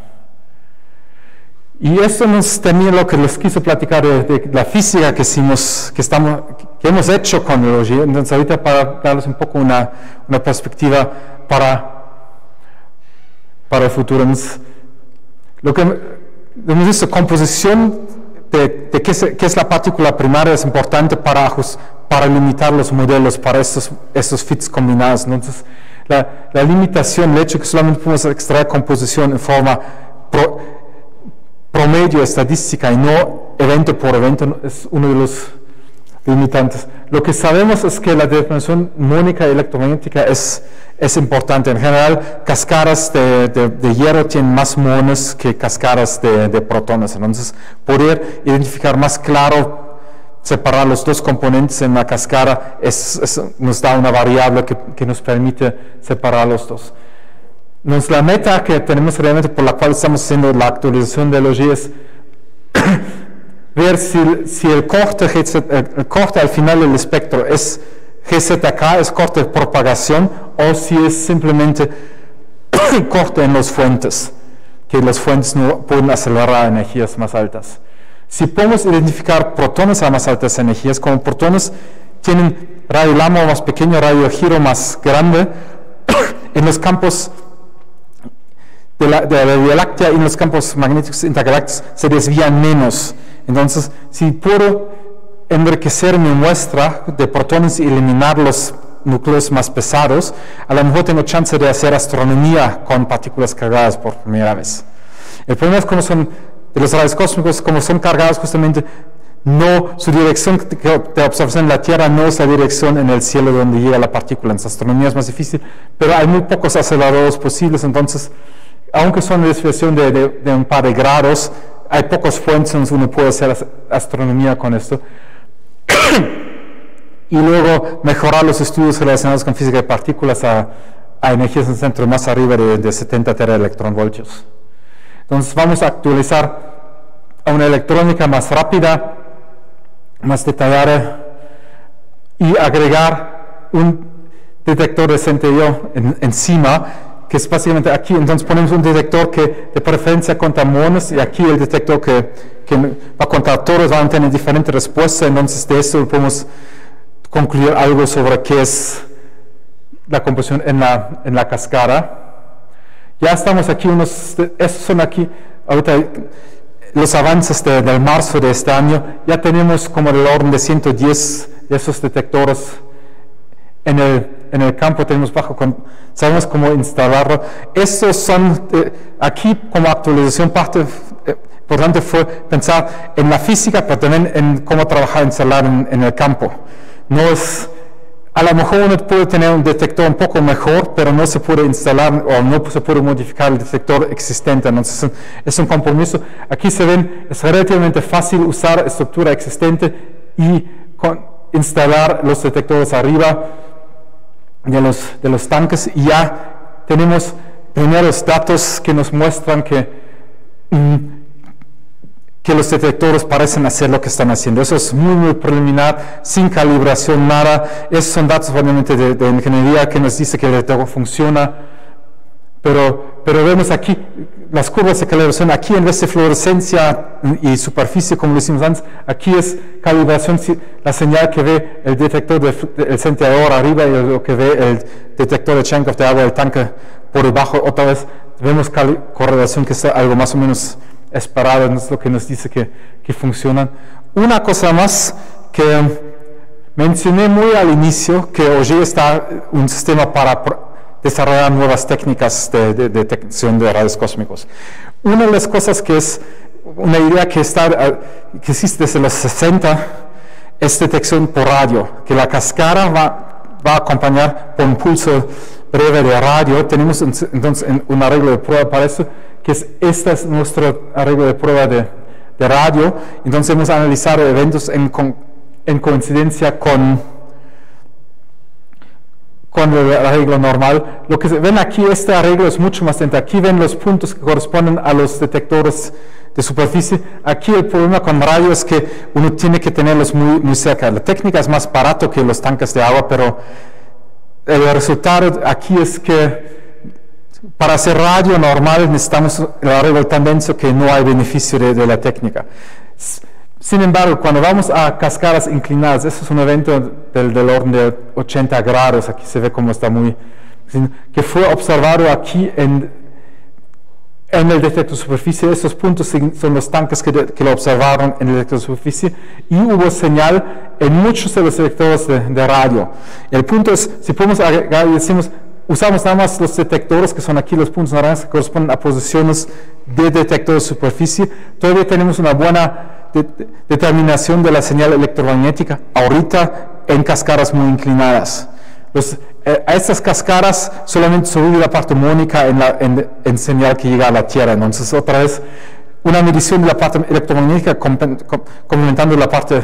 Y esto nos tenía lo que les quise platicar de la física que hemos hecho con el Auger. Entonces ahorita para darles un poco una perspectiva para el futuro. Entonces, lo que hemos visto, composición de qué es la partícula primaria es importante para limitar los modelos para estos fits combinados. Entonces, la limitación, el hecho que solamente podemos extraer composición en forma promedio estadística y no evento por evento es uno de los limitantes. Lo que sabemos es que la deformación mónica electromagnética es importante. En general, cascadas de hierro tienen más muones que cascadas de protones. Entonces, poder identificar más claro, separar los dos componentes en la cascada nos da una variable que nos permite separar los dos. Entonces, la meta que tenemos realmente por la cual estamos haciendo la actualización del Auger es ver si el corte al final del espectro es GZK, es corte de propagación, o si es simplemente corte en las fuentes, que las fuentes no pueden acelerar a energías más altas. Si podemos identificar protones a más altas energías, como protones tienen radio Lambda más pequeño, radio giro más grande, en los campos de la Vía Láctea y en los campos magnéticos intergalácticos se desvían menos. Entonces, si puedo enriquecer mi muestra de protones y eliminar los núcleos más pesados, a lo mejor tengo chance de hacer astronomía con partículas cargadas por primera vez. El problema es como son de los rayos cósmicos, como son cargados justamente, su dirección de observación en la Tierra no es la dirección en el cielo donde llega la partícula. En la astronomía es más difícil, pero hay muy pocos aceleradores posibles, entonces, aunque son de desviación de un par de grados, hay pocos fuentes donde uno puede hacer astronomía con esto. Y luego mejorar los estudios relacionados con física de partículas a energías en centro más arriba de 70 teraelectronvoltios. Entonces vamos a actualizar a una electrónica más rápida, más detallada, y agregar un detector de centello encima, que es básicamente aquí. Entonces ponemos un detector que de preferencia contra muones, y aquí el detector que va a contar todos, van a tener diferentes respuestas. Entonces de eso podemos concluir algo sobre qué es la composición en la cascada. Ya estamos aquí, estos son aquí, ahorita los avances del marzo de este año, ya tenemos como del orden de 110 de esos detectores en el campo, sabemos cómo instalarlo. Estos son, aquí como actualización, parte importante fue pensar en la física, pero también en cómo trabajar, instalar en el campo. No es, a lo mejor uno puede tener un detector un poco mejor, pero no se puede instalar o no se puede modificar el detector existente. Entonces es un compromiso. Aquí se ven, es relativamente fácil usar estructura existente y instalar los detectores arriba de los tanques, y ya tenemos primeros datos que nos muestran que los detectores parecen hacer lo que están haciendo. Eso es muy, muy preliminar, sin calibración, nada. Esos son datos obviamente de ingeniería que nos dice que el detector funciona, pero vemos aquí las curvas de calibración. Aquí en vez de fluorescencia y superficie, como lo hicimos antes, aquí es calibración, la señal que ve el detector del centeador arriba y lo que ve el detector de Cherenkov de agua del tanque por debajo. Otra vez vemos correlación que es algo más o menos esperado, es lo que nos dice que funcionan. Una cosa más que mencioné muy al inicio, que hoy está un sistema para desarrollar nuevas técnicas de detección de rayos cósmicos. Una de las cosas que es una idea que existe desde los 60 es detección por radio, que la cascada va a acompañar por un pulso breve de radio. Tenemos entonces un arreglo de prueba para eso, que esta es nuestro arreglo de prueba de radio. Entonces hemos analizado eventos en coincidencia con el arreglo normal. Lo que ven aquí, este arreglo es mucho más lento. Aquí ven los puntos que corresponden a los detectores de superficie. Aquí el problema con radio es que uno tiene que tenerlos muy, muy cerca. La técnica es más barato que los tanques de agua, pero el resultado aquí es que para hacer radio normal necesitamos el arreglo tan denso que no hay beneficio de la técnica. Sin embargo, cuando vamos a cascadas inclinadas, eso es un evento del orden de 80 grados, aquí se ve cómo está muy, que fue observado aquí en el detector de superficie. Estos puntos son los tanques que lo observaron en el detector de superficie, y hubo señal en muchos de los detectores de radio. El punto es, si podemos agregar y decimos, usamos nada más los detectores, que son aquí los puntos naranjas, que corresponden a posiciones de detector de superficie, todavía tenemos una buena determinación de la señal electromagnética ahorita en cascadas muy inclinadas. A estas cascadas solamente sobrevive la parte armónica en señal que llega a la Tierra. Entonces, otra vez, una medición de la parte electromagnética complementando la parte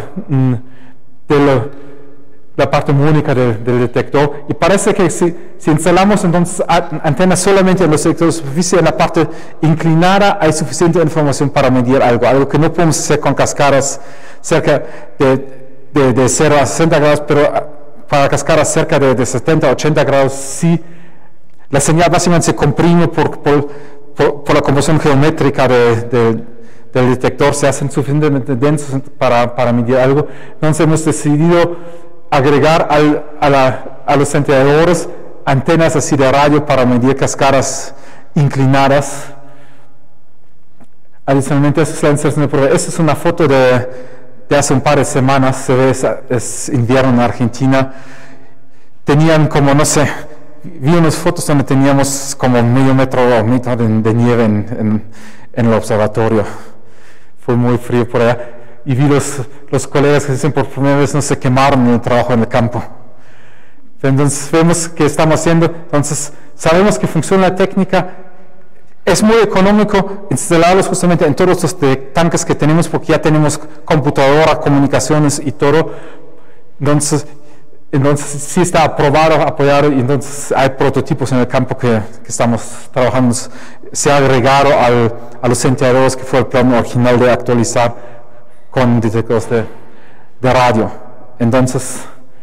la parte armónica del detector, y parece que si instalamos entonces antenas solamente en los detectores de superficie, en la parte inclinada hay suficiente información para medir algo que no podemos hacer con cascadas cerca de 0 a 60 grados, pero para cascadas cerca de 70 a 80 grados sí, la señal básicamente se comprime por la composición geométrica del detector, se hacen suficientemente densos para medir algo. Entonces hemos decidido agregar a los centeadores antenas así de radio para medir cascadas inclinadas. Adicionalmente, esa es la inserción de prueba. Esta es una foto de hace un par de semanas, se ve, es invierno en Argentina. Tenían como, no sé, vi unas fotos donde teníamos como medio metro o metro de nieve en el observatorio. Fue muy frío por allá. Y vi los colegas que dicen por primera vez no se quemaron en el trabajo en el campo. Entonces vemos que estamos haciendo, entonces sabemos que funciona la técnica, es muy económico instalarlos justamente en todos los tanques que tenemos, porque ya tenemos computadora, comunicaciones y todo. Entonces sí está aprobado, apoyado, y entonces hay prototipos en el campo que estamos trabajando. Se ha agregado a los centeadores, que fue el plan original de actualizar con detectores de radio. Entonces,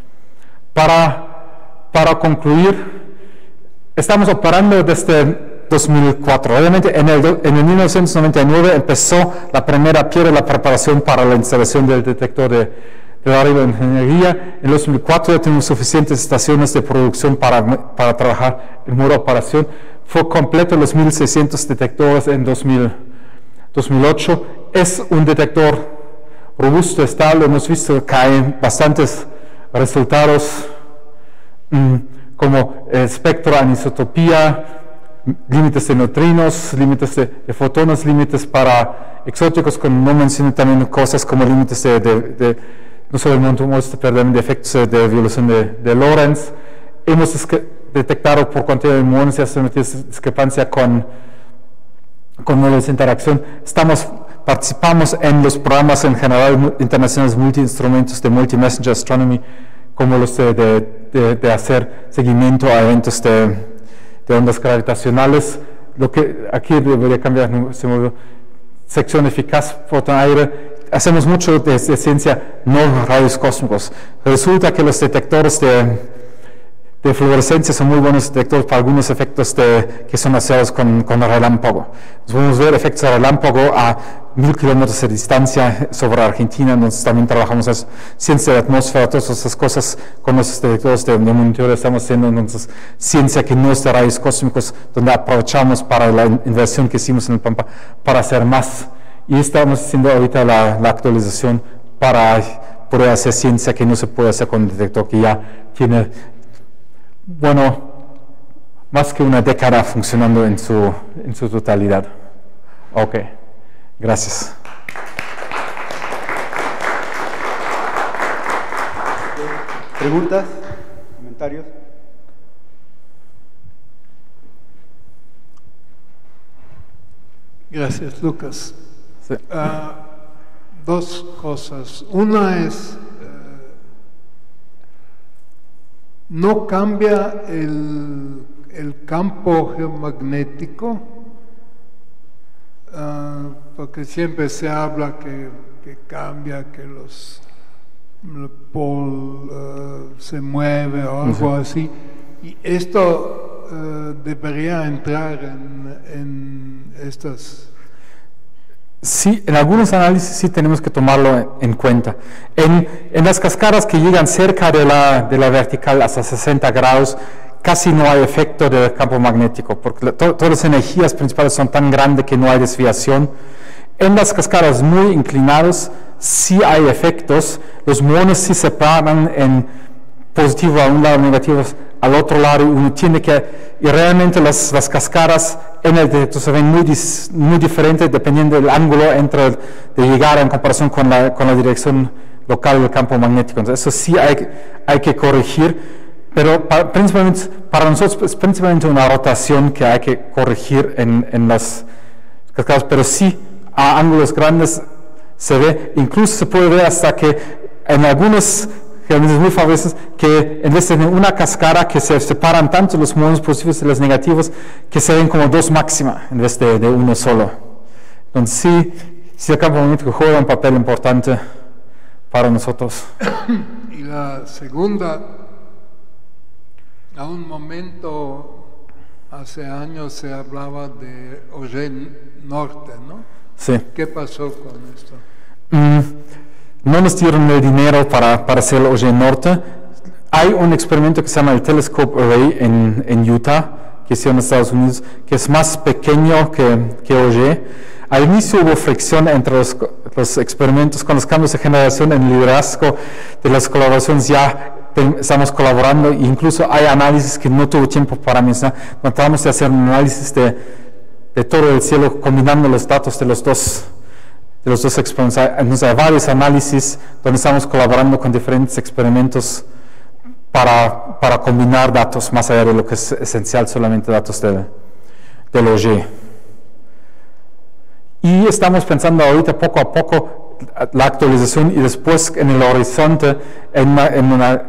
para concluir, estamos operando desde 2004. Obviamente en el 1999 empezó la primera piedra de la preparación para la instalación del detector de radio de ingeniería. En 2004 ya tenemos suficientes estaciones de producción para trabajar en modo de operación. Fue completo los 1.600 detectores en 2008, es un detector robusto, estable. Hemos visto que hay bastantes resultados como espectro, anisotropía, límites de neutrinos, límites de fotones, límites para exóticos, no mencioné también cosas como límites no solo pero también de efectos de violación de Lorentz. Hemos detectado por cantidad de muones discrepancia con modelos de interacción. Participamos en los programas en general internacionales multi-instrumentos de Multi-Messenger Astronomy, como los de hacer seguimiento a eventos de ondas gravitacionales. Lo que aquí debería cambiar, se me olvidó, sección eficaz, fotón-aire. Hacemos mucho de ciencia no rayos cósmicos. Resulta que los detectores de fluorescencia son muy buenos detectores para algunos efectos que son asociados con relámpago. Podemos ver efectos de relámpago a 1000 kilómetros de distancia sobre Argentina. Entonces también trabajamos en ciencia de atmósfera, todas esas cosas con los detectores de monitoreo. Estamos haciendo entonces ciencia que no es de rayos cósmicos, donde aprovechamos para la inversión que hicimos en el Pampa para hacer más. Y estamos haciendo ahorita la actualización para poder hacer ciencia que no se puede hacer con el detector que ya tiene, bueno, más que una década funcionando en su totalidad. Ok, gracias. ¿Preguntas? ¿Comentarios? Gracias, Lucas. Sí. Dos cosas. Una es, no cambia el campo geomagnético, porque siempre se habla que cambia, que el polo se mueve o algo así. Y esto debería entrar en estas... Sí, en algunos análisis sí tenemos que tomarlo en cuenta. En las cascadas que llegan cerca de la vertical hasta 60 grados, casi no hay efecto del campo magnético, porque todas las energías principales son tan grandes que no hay desviación. En las cascadas muy inclinadas sí hay efectos. Los muones sí se paran en positivo a un lado, negativos al otro lado, y uno tiene que, y realmente las cascadas en el detector se ven muy diferentes dependiendo del ángulo de llegar en comparación con la dirección local del campo magnético. Entonces, eso sí hay que corregir, pero principalmente para nosotros es principalmente una rotación que hay que corregir en las cascadas, pero sí a ángulos grandes se ve, incluso se puede ver hasta que en algunos geometrías muy famosas, que en vez de una cascada que se separan tanto los muones positivos y los negativos, que se ven como dos máxima en vez de uno solo. Entonces sí el campo magnético juega un papel importante para nosotros. Y la segunda, a un momento hace años se hablaba de Auger Norte, ¿no? Sí. ¿Qué pasó con esto? No nos dieron el dinero para hacer el Auger Norte. Hay un experimento que se llama el Telescope Array en Utah, que se en Estados Unidos, que es más pequeño que Auger. Al inicio hubo fricción entre los experimentos. Con los cambios de generación en el liderazgo de las colaboraciones ya estamos colaborando, e incluso hay análisis que no tuve tiempo para mencionar. Tratamos de hacer un análisis de todo el cielo combinando los datos de los dos experimentos. Hay varios análisis donde estamos colaborando con diferentes experimentos para combinar datos más allá de lo que es esencial, solamente datos del Auger. Y estamos pensando ahorita poco a poco la actualización y después en el horizonte en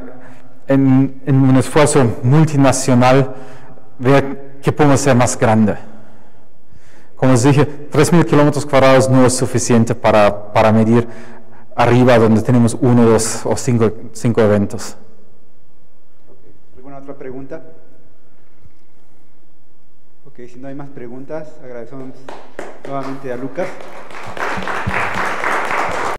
un esfuerzo multinacional ver qué podemos hacer más grande. Como les dije, 3.000 kilómetros cuadrados no es suficiente para medir arriba donde tenemos 1, 2 o 5 eventos. ¿Alguna otra pregunta? Ok, si no hay más preguntas, agradecemos nuevamente a Lucas.